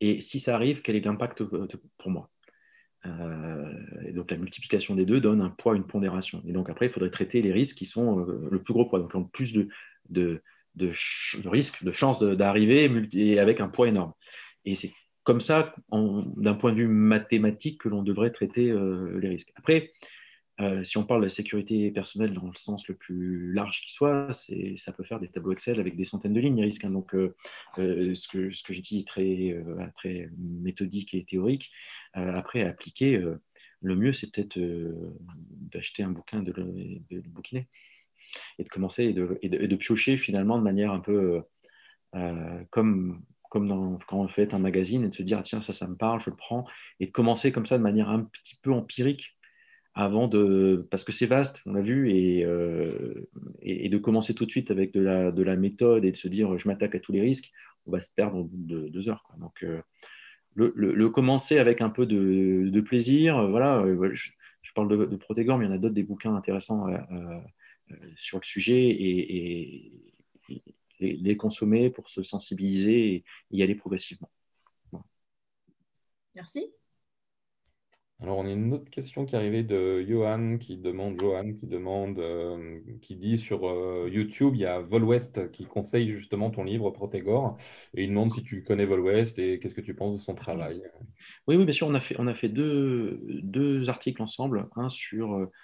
Et si ça arrive, quel est l'impact pour moi? Euh, et donc la multiplication des deux donne un poids, une pondération. Et donc après, il faudrait traiter les risques qui sont euh, le plus gros poids, donc le plus de, de, de, de risques, de chances d'arriver et avec un poids énorme. Et c'est comme ça, d'un point de vue mathématique, que l'on devrait traiter euh, les risques. Après, euh, si on parle de la sécurité personnelle dans le sens le plus large qui soit, ça peut faire des tableaux Excel avec des centaines de lignes, les risques. Hein. Donc, euh, euh, ce que, ce que je dis est très, euh, très méthodique et théorique. Euh, après, à appliquer, euh, le mieux, c'est peut-être euh, d'acheter un bouquin, de le, de le bouquiner et de commencer et de, et de, et de piocher finalement de manière un peu euh, comme, comme dans, quand on fait un magazine et de se dire, ah, tiens, ça, ça me parle, je le prends, et de commencer comme ça de manière un petit peu empirique avant de, parce que c'est vaste, on l'a vu, et, euh, et, et de commencer tout de suite avec de la, de la méthode et de se dire je m'attaque à tous les risques, on va se perdre au bout de deux heures. Quoi. Donc, euh, le, le, le, commencer avec un peu de, de plaisir, euh, voilà, euh, je, je, parle de, de Protégor, mais il y en a d'autres, des bouquins intéressants euh, euh, sur le sujet et, et, et les, les, consommer pour se sensibiliser et y aller progressivement. Voilà. Merci. Alors, on a une autre question qui est arrivée de Johan qui demande, Johan, qui demande, euh, qui dit sur euh, YouTube, il y a Volwest qui conseille justement ton livre Protégor et il demande si tu connais Volwest et qu'est-ce que tu penses de son travail. Oui, oui, bien sûr, on a fait, on a fait deux, deux articles ensemble, un sur euh,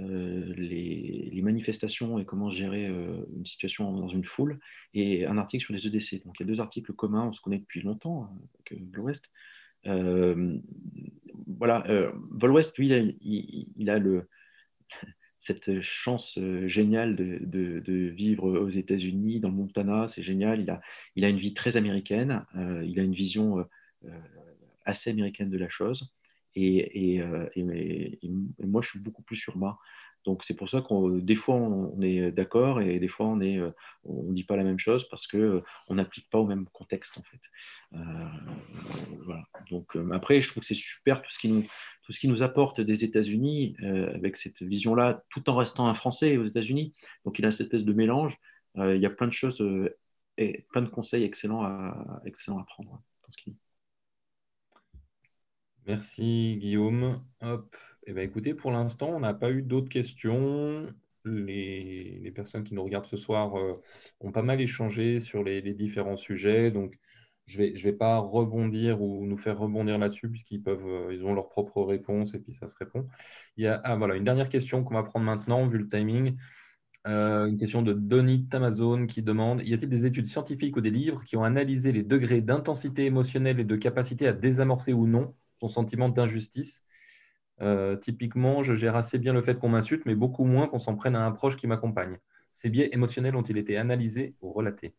les, les manifestations et comment gérer euh, une situation dans une foule, et un article sur les E D C. Donc il y a deux articles communs, on se connaît depuis longtemps avec Volwest. Euh, voilà, euh, Volwest, lui, il a, il, il a le, cette chance euh, géniale de, de, de, vivre aux États-Unis, dans le Montana, c'est génial. Il a, il a une vie très américaine, euh, il a une vision euh, assez américaine de la chose. Et, et, euh, et, et, et moi, je suis beaucoup plus urbain. Donc, c'est pour ça qu'on des fois, on est d'accord et des fois, on est, on dit pas la même chose parce qu'on n'applique pas au même contexte, en fait. Euh, voilà. Donc, euh, après, je trouve que c'est super tout ce qui nous, tout ce qui nous apporte des États-Unis euh, avec cette vision-là, tout en restant un Français aux États-Unis. Donc, il a cette espèce de mélange. Euh, il y a plein de choses euh, et plein de conseils excellents à, excellents à prendre hein, dans ce qu'il dit. Merci Guillaume. Hop. Eh bien, écoutez, pour l'instant, on n'a pas eu d'autres questions. Les, les, personnes qui nous regardent ce soir euh, ont pas mal échangé sur les, les différents sujets. Donc, je ne vais, je vais pas rebondir ou nous faire rebondir là-dessus puisqu'ils peuvent, euh, ils ont leurs propres réponses et puis ça se répond. Il y a ah, voilà, une dernière question qu'on va prendre maintenant, vu le timing. Euh, une question de Donny Tamazone qui demande: y a-t-il des études scientifiques ou des livres qui ont analysé les degrés d'intensité émotionnelle et de capacité à désamorcer ou non son sentiment d'injustice? euh, Typiquement, je gère assez bien le fait qu'on m'insulte, mais beaucoup moins qu'on s'en prenne à un proche qui m'accompagne. Ces biais émotionnels ont-ils été analysés ou relatés?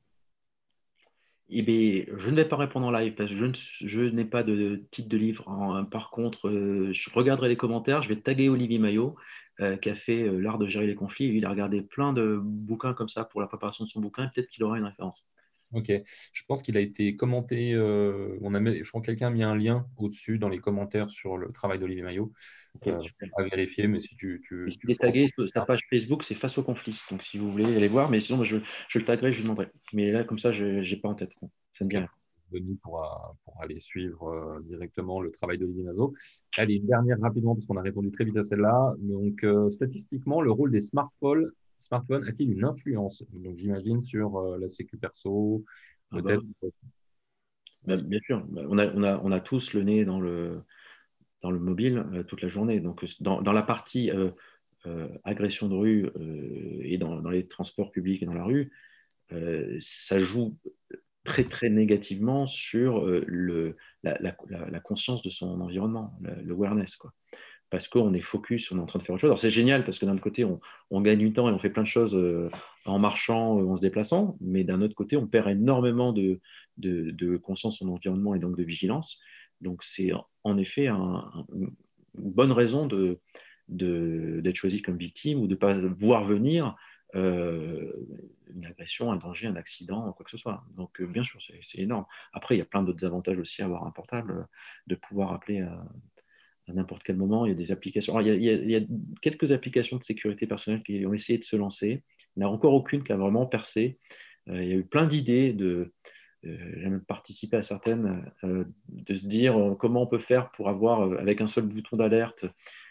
Eh bien, je ne vais pas répondre en live parce que je, ne, je n'ai pas de titre de livre. En, par contre, euh, je regarderai les commentaires. Je vais taguer Olivier Maillot, euh, qui a fait euh, l'art de gérer les conflits. Il a regardé plein de bouquins comme ça pour la préparation de son bouquin. Peut-être qu'il aura une référence. Ok, je pense qu'il a été commenté. Euh, on a mis, je crois que quelqu'un a mis un lien au-dessus dans les commentaires sur le travail d'Olivier Maillot. Okay, Euh, à vérifier, mais si tu, tu, tu il est tagué, sa page Facebook, c'est Face au conflit. Donc, si vous voulez aller voir, mais sinon, je, je le taguerai, je lui demanderai. Mais là, comme ça, je n'ai pas en tête. Ça me dit rien. Denis pourra, pourra aller suivre euh, directement le travail d'Olivier Nazo. Allez, une dernière rapidement, parce qu'on a répondu très vite à celle-là. Donc, euh, statistiquement, le rôle des smartphones, smartphones a-t-il une influence? Donc, j'imagine sur euh, la sécu perso, Ah bah, peut-être. bah, bien sûr, on a, on, a, on a tous le nez dans le, dans le mobile euh, toute la journée. Donc, dans, dans la partie euh, euh, agression de rue euh, et dans, dans, les transports publics et dans la rue, euh, ça joue très, très négativement sur euh, le, la, la, la, conscience de son environnement, l'awareness, quoi. Parce qu'on est focus, on est en train de faire autre chose. Alors, c'est génial parce que d'un côté, on, on gagne du temps et on fait plein de choses euh, en marchant, euh, en se déplaçant, mais d'un autre côté, on perd énormément de, de, de conscience de son environnement et donc de vigilance. Donc, c'est en effet un, un, une bonne raison de, de, d'être choisi comme victime ou de ne pas voir venir euh, une agression, un danger, un accident, quoi que ce soit. Donc, euh, bien sûr, c'est, c'est énorme. Après, il y a plein d'autres avantages aussi à avoir un portable, euh, de pouvoir appeler à, à n'importe quel moment. Il y a des applications. Alors, il, y a, il y a quelques applications de sécurité personnelle qui ont essayé de se lancer. Il n'y en a encore aucune qui a vraiment percé. Euh, il y a eu plein d'idées de j'ai même participé à certaines, euh, de se dire euh, comment on peut faire pour avoir, euh, avec un seul bouton d'alerte,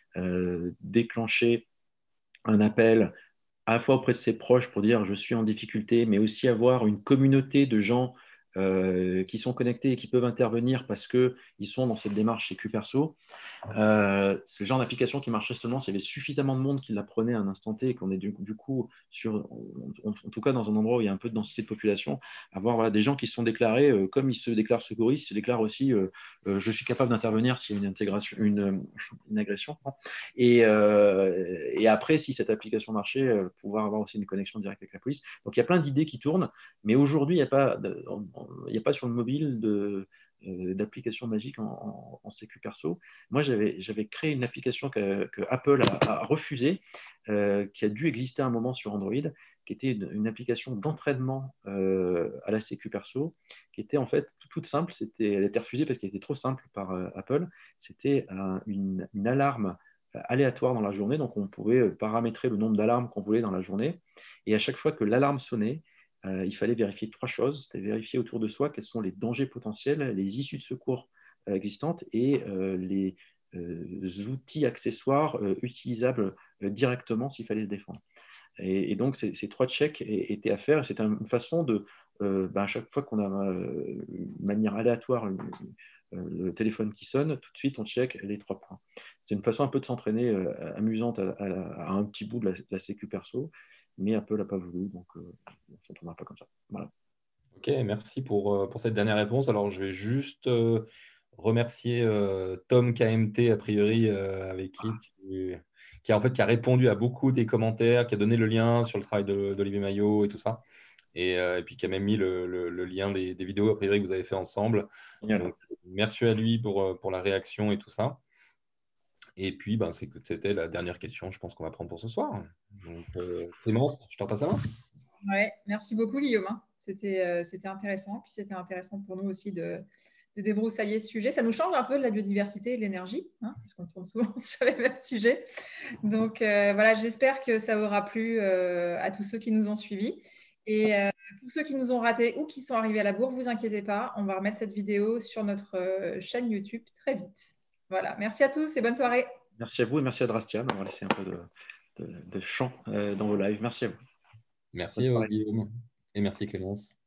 euh, déclencher un appel à la fois auprès de ses proches pour dire je suis en difficulté, mais aussi avoir une communauté de gens euh, qui sont connectés et qui peuvent intervenir parce qu'ils sont dans cette démarche sécu perso. Euh, c'est le genre d'application qui marchait seulement s'il y avait suffisamment de monde qui la prenait à un instant T et qu'on est du, du coup, sur, en, en, tout cas dans un endroit où il y a un peu de densité de population, avoir voilà, des gens qui se sont déclarés, euh, comme ils se déclarent secouristes, ils se déclarent aussi euh, euh, je suis capable d'intervenir s'il y a une, intégration, une, une agression. Et, euh, et après, si cette application marchait, euh, pouvoir avoir aussi une connexion directe avec la police. Donc il y a plein d'idées qui tournent, mais aujourd'hui, il n'y a, pas, a pas sur le mobile de d'applications magiques en, en, en sécu perso. Moi, j'avais, j'avais créé une application que, que Apple a, a refusée, euh, qui a dû exister à un moment sur Android, qui était une, une application d'entraînement euh, à la sécu perso, qui était en fait toute simple. C'était, elle était refusée parce qu'elle était trop simple par euh, Apple. C'était euh, une, une alarme aléatoire dans la journée, donc on pouvait paramétrer le nombre d'alarmes qu'on voulait dans la journée, et à chaque fois que l'alarme sonnait, Euh, il fallait vérifier trois choses. C'était vérifier autour de soi quels sont les dangers potentiels, les issues de secours euh, existantes et euh, les euh, outils accessoires euh, utilisables euh, directement s'il fallait se défendre. Et, et donc, ces, ces trois checks étaient à faire. C'est une façon de, euh, ben, à chaque fois qu'on a euh, une manière aléatoire une, euh, le téléphone qui sonne, tout de suite, on check les trois points. C'est une façon un peu de s'entraîner euh, amusante à, à, à, un petit bout de la, de la sécu perso, mais Apple n'a pas voulu, donc euh, on ne s'entraînera pas comme ça. Voilà. Ok, merci pour, pour cette dernière réponse. Alors, je vais juste euh, remercier euh, Tom K M T, a priori, euh, avec qui tu, qui, a, en fait, qui a répondu à beaucoup des commentaires, qui a donné le lien sur le travail d'Olivier Maillot et tout ça. Et, euh, et puis qui a même mis le, le, le lien des, des vidéos, a priori, que vous avez fait ensemble. Génial. Donc, merci à lui pour, pour la réaction et tout ça. Et puis, ben, c'est que c'était la dernière question, je pense qu'on va prendre pour ce soir. Donc, euh, Clémence, je te repasse la main. Ouais, merci beaucoup, Guillaume. C'était euh, c'était intéressant. Puis c'était intéressant pour nous aussi de, de débroussailler ce sujet. Ça nous change un peu de la biodiversité et de l'énergie, hein, parce qu'on tourne souvent sur les mêmes sujets. Donc euh, voilà, j'espère que ça aura plu euh, à tous ceux qui nous ont suivis. Et euh, pour ceux qui nous ont ratés ou qui sont arrivés à la bourre, vous inquiétez pas, on va remettre cette vidéo sur notre euh, chaîne YouTube très vite. Voilà, merci à tous et bonne soirée. Merci à vous et merci à Drastia d'avoir laissé un peu de, de, de chant euh, dans vos lives. Merci à vous. Merci Guillaume et merci Clémence.